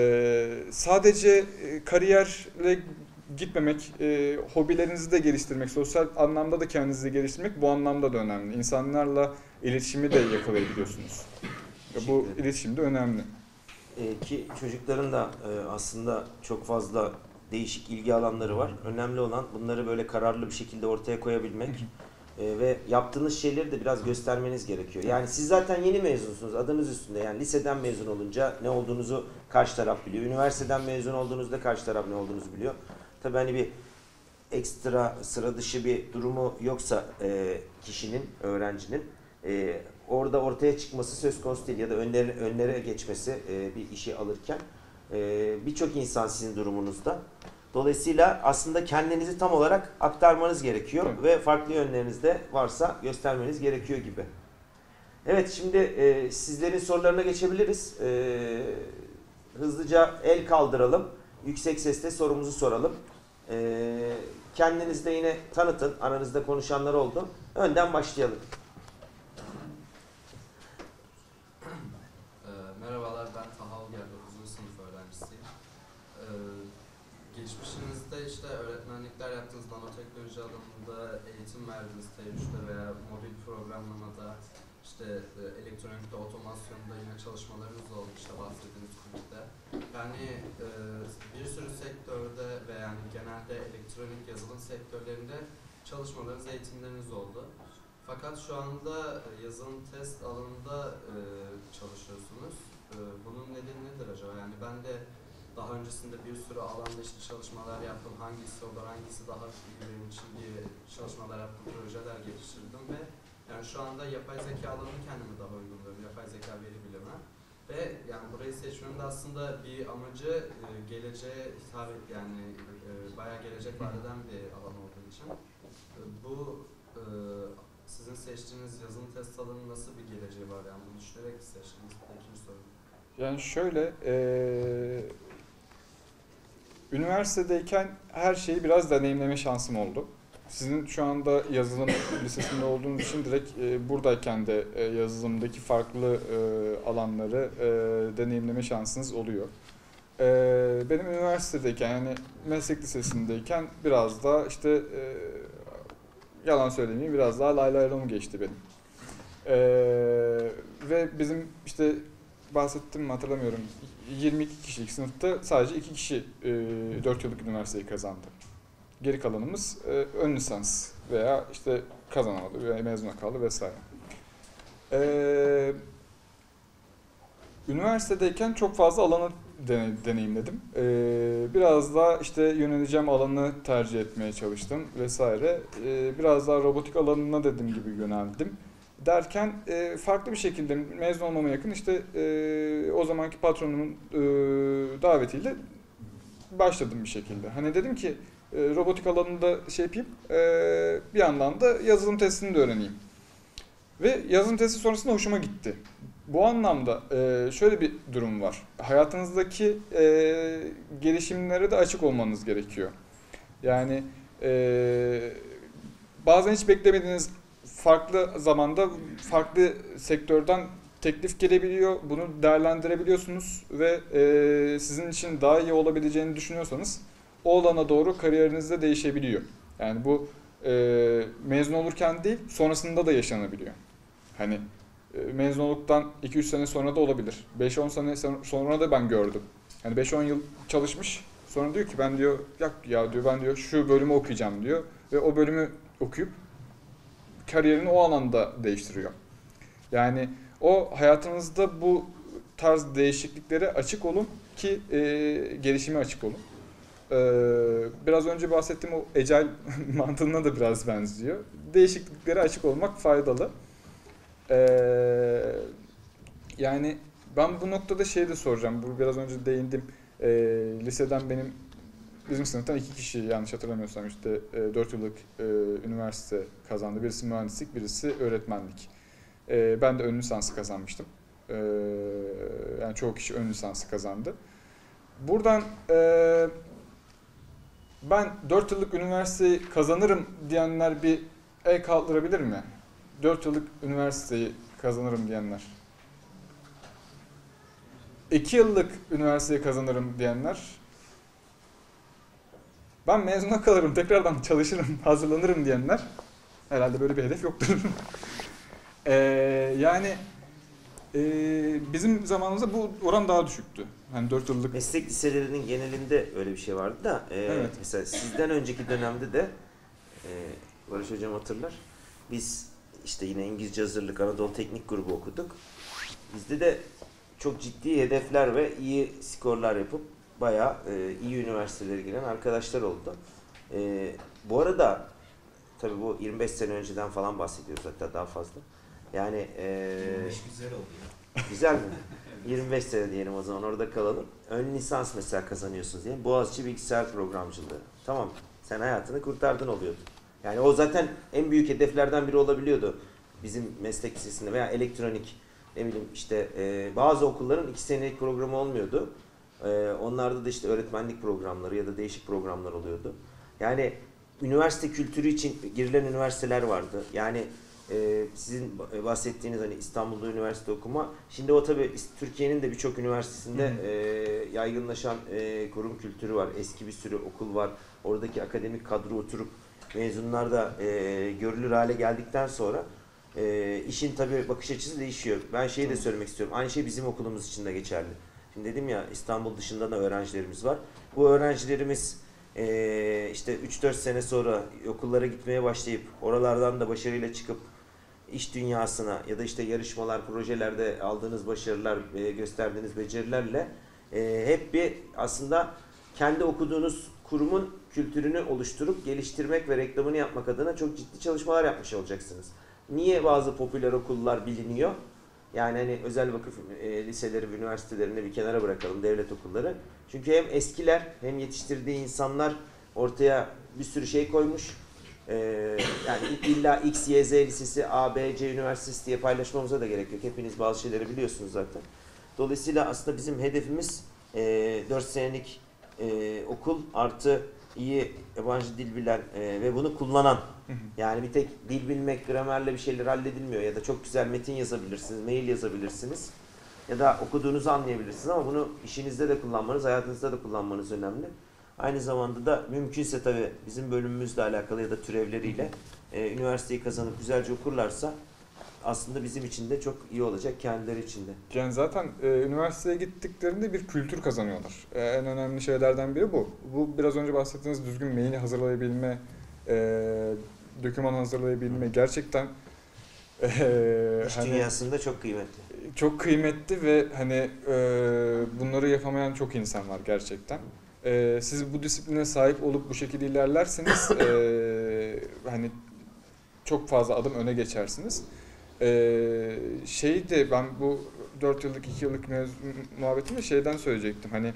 sadece kariyerle gitmemek, hobilerinizi de geliştirmek, sosyal anlamda da kendinizi geliştirmek bu anlamda da önemli. İnsanlarla iletişimi de yakalayabiliyorsunuz. Bu iletişim de önemli. ki çocukların da aslında çok fazla değişik ilgi alanları var. Önemli olan bunları böyle kararlı bir şekilde ortaya koyabilmek ve yaptığınız şeyleri de biraz göstermeniz gerekiyor. Yani siz zaten yeni mezunsunuz, adınız üstünde. Yani liseden mezun olunca ne olduğunuzu karşı taraf biliyor. Üniversiteden mezun olduğunuzda karşı taraf ne olduğunuzu biliyor. Tabii hani bir ekstra sıra dışı bir durumu yoksa kişinin, öğrencinin orada ortaya çıkması söz konusu değil ya da önlere geçmesi bir işi alırken birçok insan sizin durumunuzda. Dolayısıyla aslında kendinizi tam olarak aktarmanız gerekiyor ve farklı yönleriniz de varsa göstermeniz gerekiyor gibi. Evet, şimdi sizlerin sorularına geçebiliriz. Hızlıca el kaldıralım. Yüksek sesle sorumuzu soralım. Kendinizi de yine tanıtın. Aranızda konuşanlar oldu. Önden başlayalım. Merhabalar, ben Taha Ulger, 9. sınıf öğrencisiyim. Geçmişinizde işte öğretmenlikler yaptınız, nanoteknoloji alanında eğitim verdiniz, T3'te veya mobil programlamada, işte elektronikte, otomasyonda yine çalışmalarınız oldu, işte bahsettiğiniz kulüpte. Yani bir sürü sektörde ve yani genelde elektronik yazılım sektörlerinde çalışmalarınız, eğitimleriniz oldu. Fakat şu anda yazılım test alanında çalışıyorsunuz. Bunun nedeni nedir acaba? Yani ben de daha öncesinde bir sürü alanda işte çalışmalar yaptım. Hangisi olur, hangisi daha iyi benim için diye çalışmalar yaptım, projeler geliştirdim ve yani şu anda yapay zeka alanını kendime daha uygun buluyorum. Yapay zeka, veri bilimi. Ve yani burayı seçmemin de aslında bir amacı geleceğe hitap et, yani bayağı gelecek vaat eden bir alan olduğu için. Bu sizin seçtiğiniz yazılım test alanının nasıl bir geleceği var? Yani bunu düşünerek seçtiğiniz ikinci soru. Yani şöyle, üniversitedeyken her şeyi biraz deneyimleme şansım oldu. Sizin şu anda yazılım lisesinde olduğunuz için direkt buradayken de yazılımdaki farklı alanları deneyimleme şansınız oluyor. Benim üniversitedeyken, yani meslek lisesindeyken biraz da işte yalan söylemeyeyim, biraz daha lay lay lom geçti benim. Ve bizim işte bahsettim mi hatırlamıyorum, 22 kişilik sınıfta sadece 2 kişi 4 yıllık üniversiteyi kazandı. Geri kalanımız ön lisans veya işte kazanamadı veya mezuna kaldı vesaire. Üniversitedeyken çok fazla alanı deneyimledim. Biraz daha işte yöneleceğim alanı tercih etmeye çalıştım vesaire. Biraz daha robotik alanına dediğim gibi yöneldim. Derken farklı bir şekilde mezun olmama yakın işte o zamanki patronumun davetiyle başladım bir şekilde. Hani dedim ki robotik alanında şey yapayım, bir yandan da yazılım testini de öğreneyim. Ve yazılım testi sonrasında hoşuma gitti. Bu anlamda şöyle bir durum var. Hayatınızdaki gelişimlere de açık olmanız gerekiyor. Yani bazen hiç beklemediğiniz farklı zamanda farklı sektörden teklif gelebiliyor. Bunu değerlendirebiliyorsunuz ve sizin için daha iyi olabileceğini düşünüyorsanız o alana doğru kariyeriniz de değişebiliyor. Yani bu mezun olurken değil, sonrasında da yaşanabiliyor. Hani mezun olduktan 2-3 sene sonra da olabilir. 5-10 sene sonra da ben gördüm. Yani 5-10 yıl çalışmış, sonra diyor ki ben diyor, ya diyor ben diyor şu bölümü okuyacağım diyor ve o bölümü okuyup kariyerini o alanda değiştiriyor. Yani o hayatınızda bu tarz değişikliklere açık olun ki gelişime açık olun. Biraz önce bahsettiğim o Agile mantığına da biraz benziyor. Değişikliklere açık olmak faydalı. Yani ben bu noktada şey de soracağım. Bu biraz önce değindim. Liseden bizim sınıftan 2 kişi, yanlış hatırlamıyorsam işte 4 yıllık üniversite kazandı. Birisi mühendislik, birisi öğretmenlik. Ben de ön lisansı kazanmıştım. Yani çoğu kişi ön lisansı kazandı. Buradan ben 4 yıllık üniversiteyi kazanırım diyenler bir el kaldırabilir mi? 4 yıllık üniversiteyi kazanırım diyenler. 2 yıllık üniversiteyi kazanırım diyenler. Ben mezuna kalırım, tekrardan çalışırım, hazırlanırım diyenler. Herhalde böyle bir hedef yoktur. Yani Bizim zamanımızda bu oran daha düşüktü. Hani 4 yıllık. Meslek liselerinin genelinde öyle bir şey vardı da Evet. mesela sizden önceki dönemde de Barış Hocam hatırlar. Biz işte yine İngilizce hazırlık Anadolu Teknik Grubu okuduk. Bizde de çok ciddi hedefler ve iyi skorlar yapıp bayağı iyi üniversitelere giren arkadaşlar oldu. Bu arada tabii bu 25 sene önceden falan bahsediyoruz, hatta daha fazla. Yani 25 güzel oldu ya. güzel mi? 25 sene diyelim o zaman, orada kalalım. Ön lisans mesela kazanıyorsunuz diye. Boğaziçi Bilgisayar Programcılığı. Tamam. Sen hayatını kurtardın oluyordu. Yani o zaten en büyük hedeflerden biri olabiliyordu. Bizim meslek lisesinde veya elektronik, ne bileyim işte bazı okulların 2 senelik programı olmuyordu. Onlarda da işte öğretmenlik programları ya da değişik programlar oluyordu. Yani üniversite kültürü için girilen üniversiteler vardı. Yani sizin bahsettiğiniz hani İstanbul'da üniversite okuma, şimdi o tabii Türkiye'nin de birçok üniversitesinde yaygınlaşan kurum kültürü var. Eski bir sürü okul var. Oradaki akademik kadro oturup mezunlar da görülür hale geldikten sonra işin tabii bakış açısı değişiyor. Ben şeyi de söylemek istiyorum. Aynı şey bizim okulumuz için de geçerli. Şimdi dedim ya, İstanbul dışında da öğrencilerimiz var. Bu öğrencilerimiz işte 3-4 sene sonra okullara gitmeye başlayıp oralardan da başarıyla çıkıp iş dünyasına ya da işte yarışmalar, projelerde aldığınız başarılar, gösterdiğiniz becerilerle hep bir aslında kendi okuduğunuz kurumun kültürünü oluşturup geliştirmek ve reklamını yapmak adına çok ciddi çalışmalar yapmış olacaksınız. Niye bazı popüler okullar biliniyor? Yani hani özel vakıf liseleri ve üniversitelerini bir kenara bırakalım, devlet okulları. Çünkü hem eskiler hem yetiştirdiği insanlar ortaya bir sürü şey koymuş. Yani illa X, Y, Z lisesi, A, B, C üniversitesi diye paylaşmamıza da gerek yok. Hepiniz bazı şeyleri biliyorsunuz zaten. Dolayısıyla aslında bizim hedefimiz 4 senelik okul artı iyi yabancı dil bilen ve bunu kullanan. Yani bir tek dil bilmek, gramerle bir şeyler halledilmiyor ya da çok güzel metin yazabilirsiniz, mail yazabilirsiniz ya da okuduğunuzu anlayabilirsiniz ama bunu işinizde de kullanmanız, hayatınızda da kullanmanız önemli. Aynı zamanda da mümkünse tabii bizim bölümümüzle alakalı ya da türevleriyle üniversiteyi kazanıp güzelce okurlarsa aslında bizim için de çok iyi olacak, kendileri için de. Yani zaten üniversiteye gittiklerinde bir kültür kazanıyorlar. En önemli şeylerden biri bu. Bu biraz önce bahsettiğiniz düzgün mail hazırlayabilme, doküman hazırlayabilme gerçekten İş dünyasında çok kıymetli. Çok kıymetli ve hani bunları yapamayan çok insan var gerçekten. Siz bu disipline sahip olup bu şekilde ilerlerseniz hani çok fazla adım öne geçersiniz. Şeyi de ben bu 4 yıllık 2 yıllık muhabbetimi şeyden söyleyecektim. Hani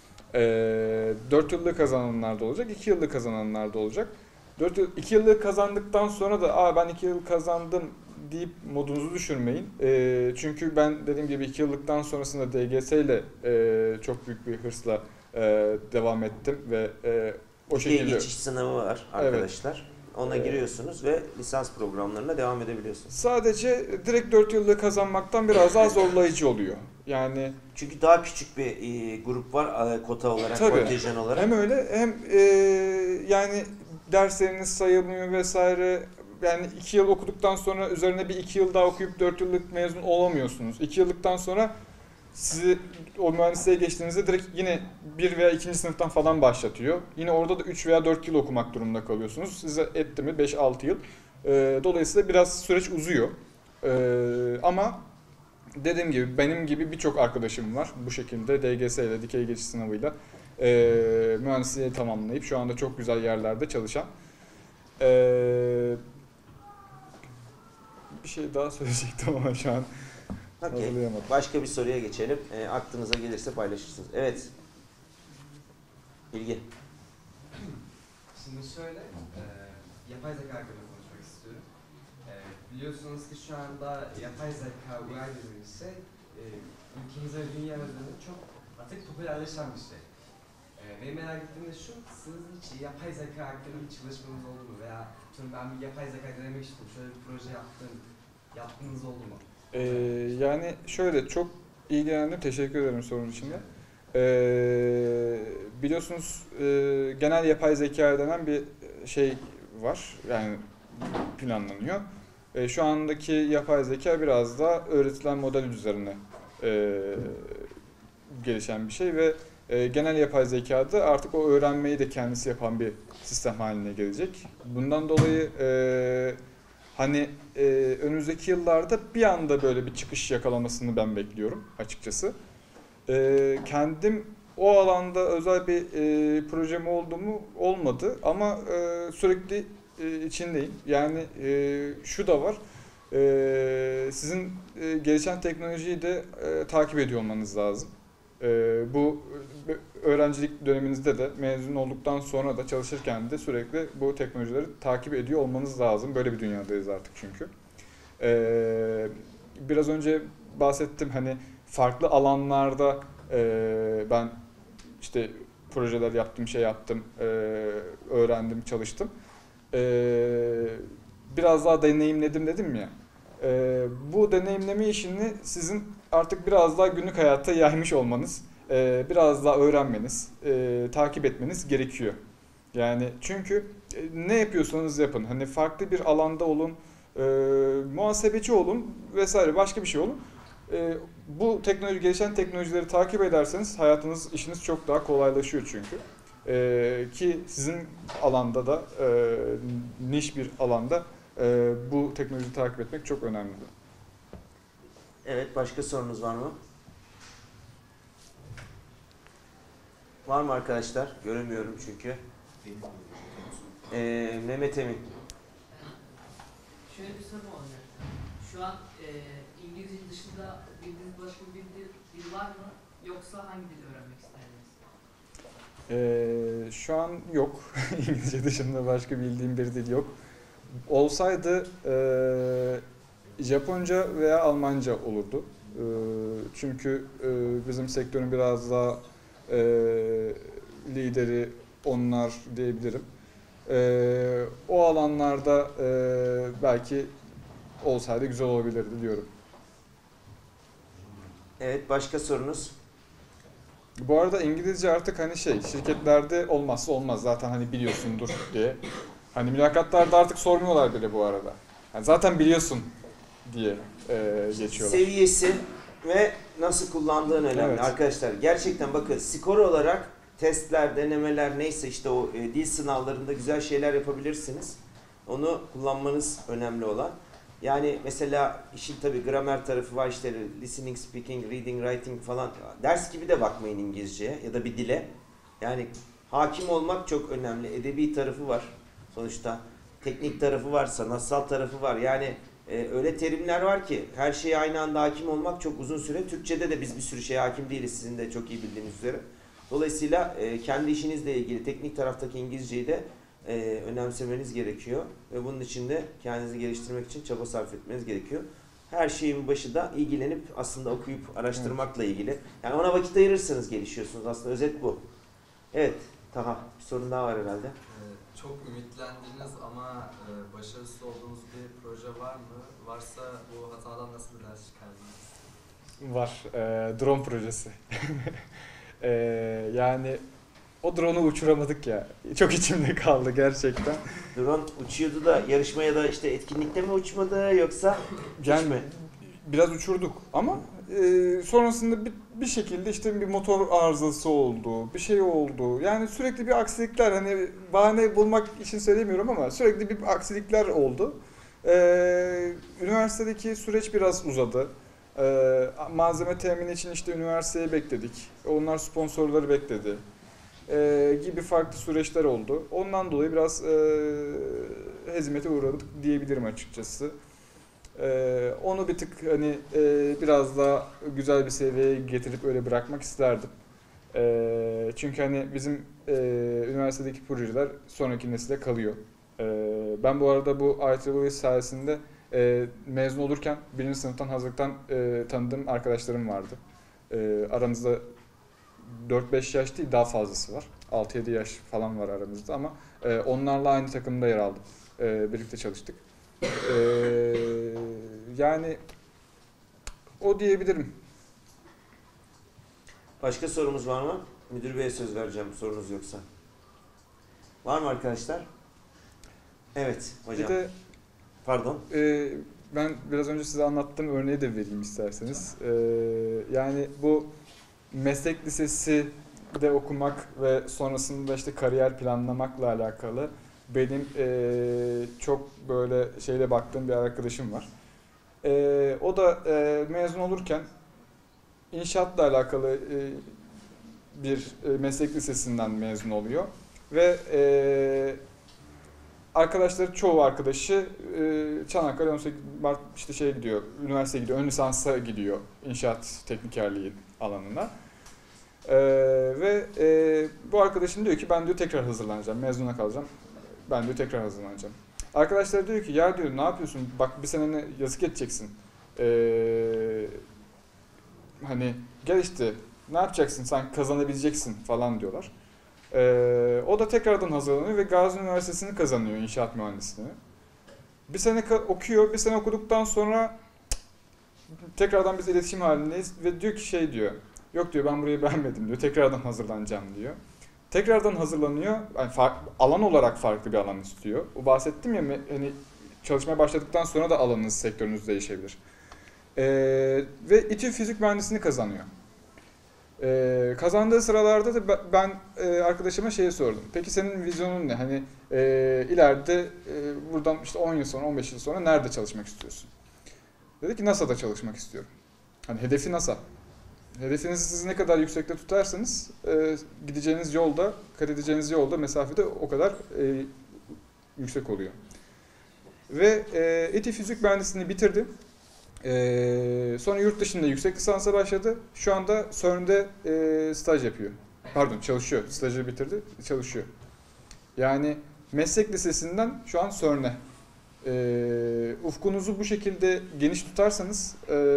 4 yıllık kazananlar da olacak, 2 yıllık kazananlar da olacak. 2 yıllık kazandıktan sonra da ben 2 yıl kazandım deyip modunuzu düşürmeyin. Çünkü ben dediğim gibi 2 yıllıktan sonrasında DGS ile çok büyük bir hırsla devam ettim ve o şekilde... geçiş sınavı var arkadaşlar. Evet. Ona giriyorsunuz ve lisans programlarına devam edebiliyorsunuz. Sadece direkt 4 yıllık kazanmaktan biraz daha zorlayıcı oluyor. Yani çünkü daha küçük bir grup var kota olarak, kontenjan olarak. Hem öyle hem yani dersleriniz sayılmıyor vesaire. Yani 2 yıl okuduktan sonra üzerine bir 2 yıl daha okuyup 4 yıllık mezun olamıyorsunuz. 2 yıllıktan sonra sizi o mühendisliğe geçtiğinizde direkt yine 1 veya 2. sınıftan falan başlatıyor. Yine orada da 3 veya 4 yıl okumak durumunda kalıyorsunuz. Size etti mi 5-6 yıl. Dolayısıyla biraz süreç uzuyor. Ama dediğim gibi benim gibi birçok arkadaşım var. Bu şekilde DGS ile, dikey geçiş sınavıyla mühendisliği tamamlayıp şu anda çok güzel yerlerde çalışan. Bir şey daha söyleyecektim ama şu an hazırlayamadım. Başka bir soruya geçelim. Aklınıza gelirse paylaşırsınız. Evet. Bilgi. Şimdi şöyle, yapay zeka hakkında konuşmak istiyorum. Biliyorsunuz ki şu anda yapay zeka UI dediğimiz şey ülkemizde ve dünya üzerinde çok artık popülerleşen bir şey. Benim merak ettiğim de şu, sizin hiç yapay zeka hakkında bir çalışmanız oldu mu? Veya ben bir yapay zeka denemek istedim, şöyle bir proje yaptığınız oldu mu? Yani şöyle, çok ilgilendim, teşekkür ederim sorun için de. Biliyorsunuz genel yapay zeka denen bir şey var, yani planlanıyor. Şu andaki yapay zeka biraz daha öğretilen model üzerine gelişen bir şey ve genel yapay zekada artık o öğrenmeyi de kendisi yapan bir sistem haline gelecek. Bundan dolayı hani önümüzdeki yıllarda bir anda böyle bir çıkış yakalamasını ben bekliyorum açıkçası. Kendim o alanda özel bir projem oldu mu olmadı ama sürekli içindeyim. Yani şu da var. Sizin gelişen teknolojiyi de takip ediyor olmanız lazım. Bu öğrencilik döneminizde de mezun olduktan sonra da çalışırken de sürekli bu teknolojileri takip ediyor olmanız lazım. Böyle bir dünyadayız artık çünkü. Biraz önce bahsettim hani farklı alanlarda ben işte projeler yaptım, öğrendim, çalıştım. Biraz daha deneyimledim dedim ya. Bu deneyimleme işini sizin artık biraz daha günlük hayata yaymış olmanız, biraz daha öğrenmeniz, takip etmeniz gerekiyor. Yani çünkü ne yapıyorsanız yapın. Hani farklı bir alanda olun, muhasebeci olun vesaire başka bir şey olun. Bu gelişen teknolojileri takip ederseniz hayatınız, işiniz çok daha kolaylaşıyor çünkü. Ki sizin alanda da niş bir alanda bu teknolojiyi takip etmek çok önemli. Evet, başka sorunuz var mı? Var mı arkadaşlar? Göremiyorum çünkü. Mehmet Emin. Şöyle bir soru olacak. Şu an İngilizce dışında bildiğiniz başka bir dil var mı? Yoksa hangi dili öğrenmek isterdiniz? Şu an yok. İngilizce dışında başka bildiğim bir dil yok. Olsaydı Japonca veya Almanca olurdu. Çünkü bizim sektörün biraz daha lideri onlar diyebilirim. O alanlarda belki olsaydı güzel olabilirdi diyorum. Evet, başka sorunuz? Bu arada İngilizce artık hani şirketlerde olmazsa olmaz zaten hani biliyorsundur diye. Hani mülakatlarda artık sormuyorlar bile bu arada. Yani zaten biliyorsun diye geçiyorlar. Seviyesi ve nasıl kullandığın önemli. Evet. Arkadaşlar gerçekten bakın skor olarak testler, denemeler neyse işte o dil sınavlarında güzel şeyler yapabilirsiniz. Onu kullanmanız önemli olan. Yani mesela işin tabii gramer tarafı var işte listening, speaking, reading, writing falan. Ders gibi de bakmayın İngilizceye ya da bir dile. Yani hakim olmak çok önemli. Edebi tarafı var sonuçta. Teknik tarafı var, sanatsal tarafı var. Yani öyle terimler var ki her şeye aynı anda hakim olmak çok uzun süre. Türkçe'de de biz bir sürü şeye hakim değiliz sizin de çok iyi bildiğiniz üzere. Dolayısıyla kendi işinizle ilgili teknik taraftaki İngilizceyi de önemsemeniz gerekiyor. Ve bunun için de kendinizi geliştirmek için çaba sarf etmeniz gerekiyor. Her şeyin başı da ilgilenip aslında okuyup araştırmakla ilgili. Yani ona vakit ayırırsanız gelişiyorsunuz aslında özet bu. Evet, Taha bir sorun daha var herhalde. Çok ümitlendiğiniz ama başarısız olduğunuz bir proje var mı? Varsa bu hatadan nasıl bir ders çıkardınız? Var. Drone projesi. Yani o drone'u uçuramadık ya. Çok içimde kaldı gerçekten. Drone uçuyordu da yarışmaya da işte etkinlikte mi uçmadı yoksa Yani mi? biraz uçurduk ama sonrasında bir şekilde işte bir motor arızası oldu, bir şey oldu. Yani sürekli bir aksilikler hani bahane bulmak için söylemiyorum ama sürekli bir aksilikler oldu. Üniversitedeki süreç biraz uzadı. Malzeme temini için işte üniversiteye bekledik. Onlar sponsorları bekledi. Gibi farklı süreçler oldu. Ondan dolayı biraz hezimete uğradık diyebilirim açıkçası. Onu bir tık hani biraz daha güzel bir seviyeye getirip öyle bırakmak isterdim. Çünkü hani bizim üniversitedeki projeler sonraki nesile kalıyor. Ben bu arada bu IEEE sayesinde mezun olurken 1. sınıftan hazırlıktan tanıdığım arkadaşlarım vardı. Aramızda 4-5 yaş değil daha fazlası var. 6-7 yaş falan var aramızda ama onlarla aynı takımda yer aldım. Birlikte çalıştık. Yani o diyebilirim. Başka sorumuz var mı? Müdür Bey'e söz vereceğim sorunuz yoksa. Var mı arkadaşlar? Evet hocam. Bir de Pardon. Ben biraz önce size anlattığım örneği de vereyim isterseniz. Yani bu meslek lisesi de okumak ve sonrasında işte kariyer planlamakla alakalı benim çok böyle şeyle baktığım bir arkadaşım var. O da mezun olurken inşaatla alakalı bir meslek lisesinden mezun oluyor ve arkadaşları, çoğu arkadaşı Çanakkale 18 Mart işte şeye gidiyor, üniversiteye gidiyor, ön lisansa gidiyor inşaat teknikerliği alanına. Ve bu arkadaşım diyor ki ben diyor tekrar hazırlanacağım, mezuna kalacağım, ben diyor tekrar hazırlanacağım. Arkadaşlar diyor ki ya diyor ne yapıyorsun, bak bir seneni yazık edeceksin, hani gel işte ne yapacaksın, sen kazanabileceksin falan diyorlar. O da tekrardan hazırlanıyor ve Gazi Üniversitesi'ni kazanıyor inşaat mühendisliğini. Bir sene okuyor, bir sene okuduktan sonra tekrardan biz iletişim halindeyiz ve diyor ki şey diyor, yok diyor ben burayı beğenmedim diyor, tekrardan hazırlanacağım diyor. Tekrardan hazırlanıyor, yani alan olarak farklı bir alan istiyor. O bahsettim ya, hani çalışmaya başladıktan sonra da alanınız, sektörünüz değişebilir. Ve İTÜ Fizik Mühendisliğini kazanıyor. Kazandığı sıralarda da ben arkadaşıma şeyi sordum. Peki senin vizyonun ne? Hani ileride buradan işte 10 yıl sonra, 15 yıl sonra nerede çalışmak istiyorsun? Dedi ki NASA'da çalışmak istiyorum. Hani hedefi NASA. Hedefinizi siz ne kadar yüksekte tutarsanız gideceğiniz yolda, kat edeceğiniz yolda mesafede o kadar yüksek oluyor. Ve İTÜ Fizik Mühendisliğini bitirdi. Sonra yurt dışında yüksek lisansa başladı. Şu anda CERN'de staj yapıyor. Pardon, çalışıyor. Stajı bitirdi, çalışıyor. Yani meslek lisesinden şu an CERN'e. Ufkunuzu bu şekilde geniş tutarsanız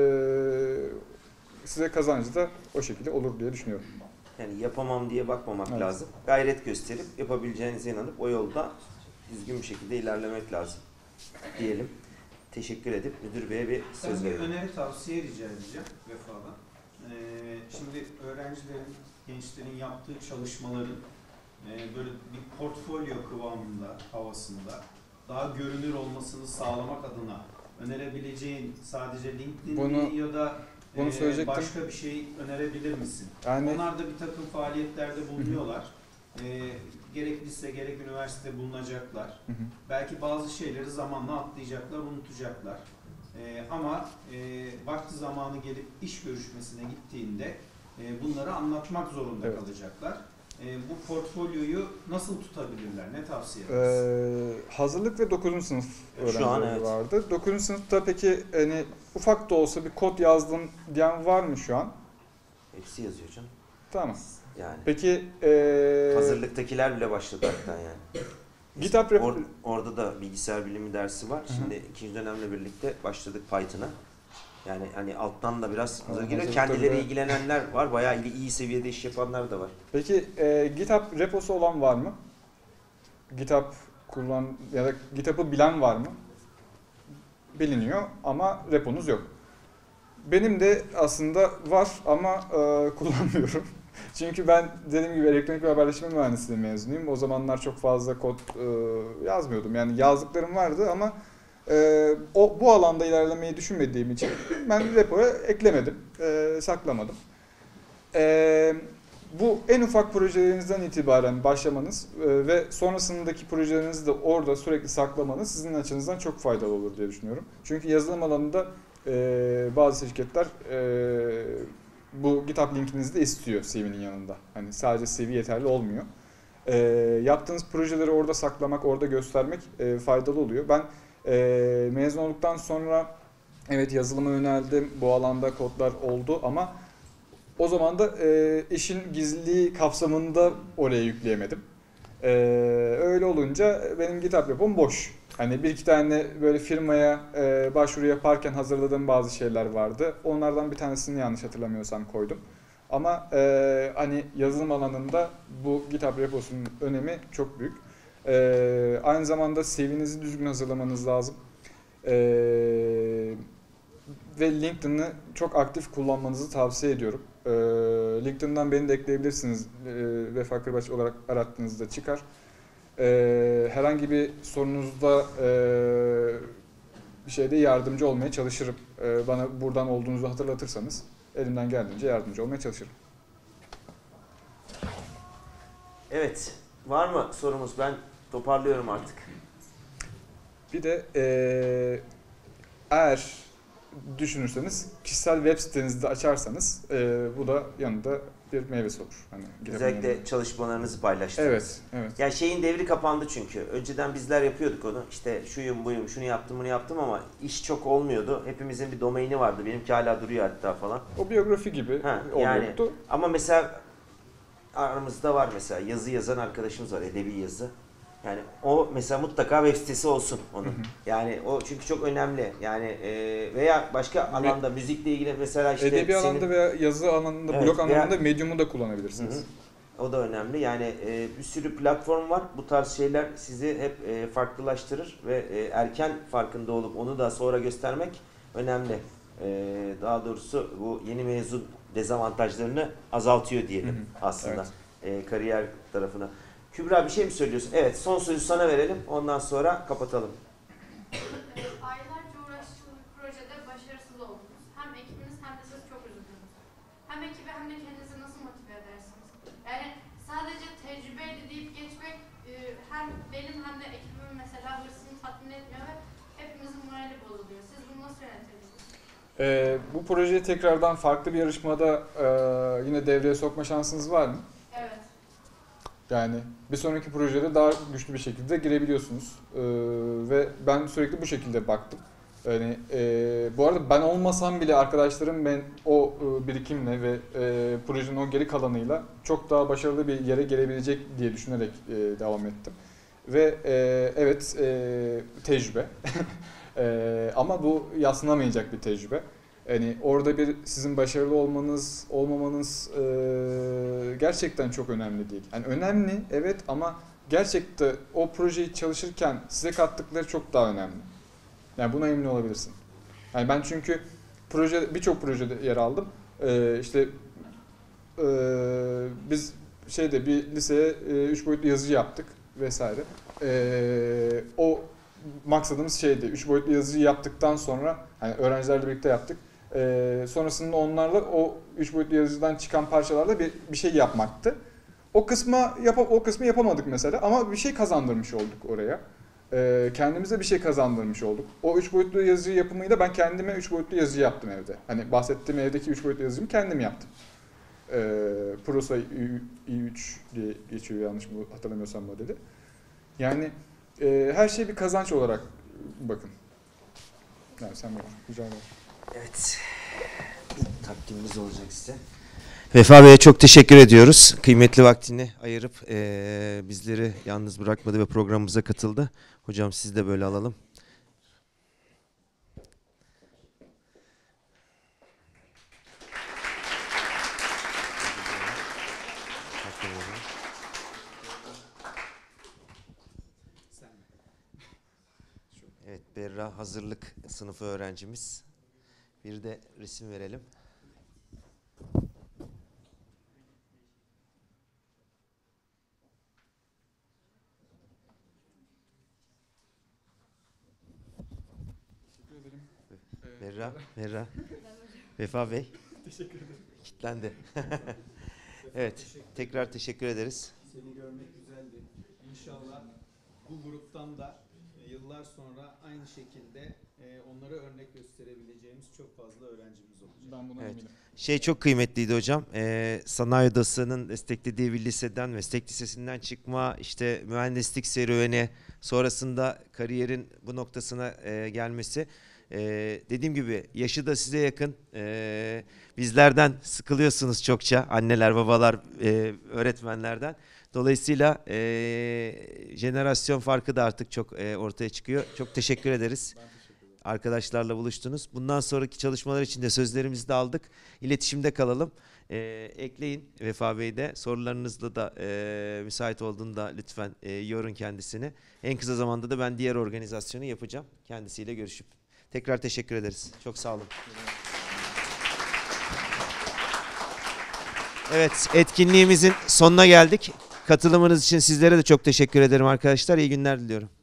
size kazancı da o şekilde olur diye düşünüyorum. Yani yapamam diye bakmamak Evet. lazım. Gayret gösterip yapabileceğinize inanıp o yolda düzgün bir şekilde ilerlemek lazım diyelim. Teşekkür edip müdür beye bir söz Ben bir verelim. öneri tavsiye rica edeceğim Vefa'dan. Şimdi öğrencilerin, gençlerin yaptığı çalışmaların böyle bir portfolyo kıvamında, havasında daha görünür olmasını sağlamak adına önerebileceğin sadece LinkedIn ya da başka bir şey önerebilir misin? Yani, onlar da bir takım faaliyetlerde bulunuyorlar. Gerek lise gerek üniversite bulunacaklar. Belki bazı şeyleri zamanla atlayacaklar, unutacaklar. Ama vakti zamanı gelip iş görüşmesine gittiğinde bunları anlatmak zorunda kalacaklar. Bu portfolyoyu nasıl tutabilirler? Ne tavsiye edersiniz? Hazırlık ve 9. sınıf Şu an öğrencileri evet. vardı. 9. sınıfta peki hani ufak da olsa bir kod yazdım diyen var mı şu an? Hepsi yazıyor canım. Tamam. Yani. Peki hazırlıktakiler bile başladı hatta yani. GitHub orada da bilgisayar bilimi dersi var. Şimdi ikinci dönemle birlikte başladık Python'a. Yani hani alttan da biraz giriyor. Kendileri ilgilenenler var. Bayağı iyi seviyede iş yapanlar da var. Peki GitHub reposu olan var mı? GitHub ya da GitHub'ı bilen var mı? Biliniyor ama reponuz yok. Benim de aslında var ama kullanmıyorum. Çünkü ben dediğim gibi elektronik ve haberleşme mühendisliği mezunuyum. O zamanlar çok fazla kod yazmıyordum. Yani yazdıklarım vardı ama bu alanda ilerlemeyi düşünmediğim için ben repoya eklemedim, saklamadım. Bu en ufak projelerinizden itibaren başlamanız ve sonrasındaki projelerinizi de orada sürekli saklamanız sizin açınızdan çok faydalı olur diye düşünüyorum. Çünkü yazılım alanında bazı şirketler bu GitHub linkinizi de istiyor CV'nin yanında. Hani sadece CV yeterli olmuyor. Yaptığınız projeleri orada saklamak, orada göstermek faydalı oluyor. Ben mezun olduktan sonra evet yazılıma yöneldim, bu alanda kodlar oldu ama o zaman da işin gizliliği kapsamında oraya yükleyemedim. Öyle olunca benim GitHub repom boş. Hani bir iki tane böyle firmaya başvuru yaparken hazırladığım bazı şeyler vardı. Onlardan bir tanesini yanlış hatırlamıyorsam koydum. Ama hani yazılım alanında bu GitHub reposunun önemi çok büyük. Aynı zamanda CV'nizi düzgün hazırlamanız lazım. Ve LinkedIn'i çok aktif kullanmanızı tavsiye ediyorum. LinkedIn'dan beni de ekleyebilirsiniz. Vefa Kırbaç olarak arattığınızda çıkar. Herhangi bir sorunuzda bir şeyde yardımcı olmaya çalışırım. Bana buradan olduğunuzu hatırlatırsanız elimden geldiğince yardımcı olmaya çalışırım. Evet. Var mı sorumuz? Ben toparlıyorum artık. Bir de eğer düşünürseniz kişisel web sitenizi de açarsanız bu da yanında bir meyvesi olur. Hani Özellikle çalışmalarınızı paylaştınız. Evet, evet. Yani şeyin devri kapandı çünkü. Önceden bizler yapıyorduk onu. İşte şuyum buyum, şunu yaptım bunu yaptım ama iş çok olmuyordu. Hepimizin bir domaini vardı. Benimki hala duruyor hatta falan. O biyografi gibi yani, oluyordu. ama mesela aramızda var mesela yazı yazan arkadaşımız var, edebi yazı. Yani o mesela mutlaka web sitesi olsun onun. Yani o çünkü çok önemli. Yani veya başka alanda müzikle ilgili mesela işte edebi alanda veya yazı alanında, evet, blog anlamında Medium'u da kullanabilirsiniz. O da önemli. Yani bir sürü platform var. Bu tarz şeyler sizi hep farklılaştırır ve erken farkında olup onu da sonra göstermek önemli. Daha doğrusu bu yeni mezun dezavantajlarını azaltıyor diyelim aslında. Evet. Kariyer tarafına. Kübra bir şey mi söylüyorsun? Evet, son sözü sana verelim. Ondan sonra kapatalım. Aylarca uğraştığınız bir projede başarısız oldunuz. Hem ekibiniz hem de siz çok üzüldünüz. Hem ekibi hem de kendinizi nasıl motive edersiniz? Yani sadece tecrübeydi deyip geçmek hem benim hem de ekibimin mesela hırsını tatmin etmiyor ve hepimizin morali bozuluyor. Siz bunu nasıl yönetirsiniz? Bu projeyi tekrardan farklı bir yarışmada yine devreye sokma şansınız var mı? Evet. Yani bir sonraki projede daha güçlü bir şekilde girebiliyorsunuz. Ve ben sürekli bu şekilde baktım. Yani bu arada ben olmasam bile arkadaşlarım ben o birikimle ve projenin o geri kalanıyla çok daha başarılı bir yere gelebilecek diye düşünerek devam ettim. Ve evet tecrübe ama bu yadsınamayacak bir tecrübe. Yani orada bir sizin başarılı olmanız, olmamanız gerçekten çok önemli değil. Yani önemli evet ama gerçekten o projeyi çalışırken size kattıkları çok daha önemli. Yani buna emin olabilirsin. Yani ben çünkü birçok projede yer aldım. İşte biz bir liseye 3 boyutlu yazıcı yaptık vesaire. O maksadımız 3 boyutlu yazıcı yaptıktan sonra hani öğrencilerle birlikte yaptık. Sonrasında onlarla o 3 boyutlu yazıcıdan çıkan parçalarla bir şey yapmaktı. O kısmı yapamadık mesela ama bir şey kazandırmış olduk oraya. Kendimize bir şey kazandırmış olduk. O 3 boyutlu yazıcı yapımıyla ben kendime 3 boyutlu yazıcı yaptım evde. Hani bahsettiğim evdeki 3 boyutlu yazıcımı kendim yaptım. Prosa i3 diye geçiyor yanlış mı hatırlamıyorsam modeli. Yani her şey bir kazanç olarak bakın. Yani sen bak, rica ederim. Evet. Takdimimiz olacak size. Vefa Bey'e çok teşekkür ediyoruz. Kıymetli vaktini ayırıp bizleri yalnız bırakmadı ve programımıza katıldı. Hocam siz de böyle alalım. Evet, Berra hazırlık sınıfı öğrencimiz. Bir de resim verelim. Berra. Vefa Bey. Teşekkür ederim. Kitlendi. Evet, tekrar teşekkür ederiz. Seni görmek güzeldi. İnşallah bu gruptan da yıllar sonra aynı şekilde onlara örnek gösterebileceğimiz çok fazla öğrencimiz olacak. Ben buna eminim. Çok kıymetliydi hocam. Sanayi Odası'nın desteklediği bir liseden, meslek lisesinden çıkma, işte mühendislik serüveni, sonrasında kariyerin bu noktasına gelmesi. Dediğim gibi yaşı da size yakın. Bizlerden sıkılıyorsunuz çokça, anneler, babalar, öğretmenlerden. Dolayısıyla jenerasyon farkı da artık çok ortaya çıkıyor. Çok teşekkür ederiz. Arkadaşlarla buluştunuz. Bundan sonraki çalışmalar için de sözlerimizi de aldık. İletişimde kalalım. Ekleyin Vefa Bey'de. Sorularınızla da müsait olduğunda lütfen yorun kendisini. En kısa zamanda da ben diğer organizasyonu yapacağım. Kendisiyle görüşüp. Tekrar teşekkür ederiz. Çok sağ olun. Evet, etkinliğimizin sonuna geldik. Katılımınız için sizlere de çok teşekkür ederim arkadaşlar. İyi günler diliyorum.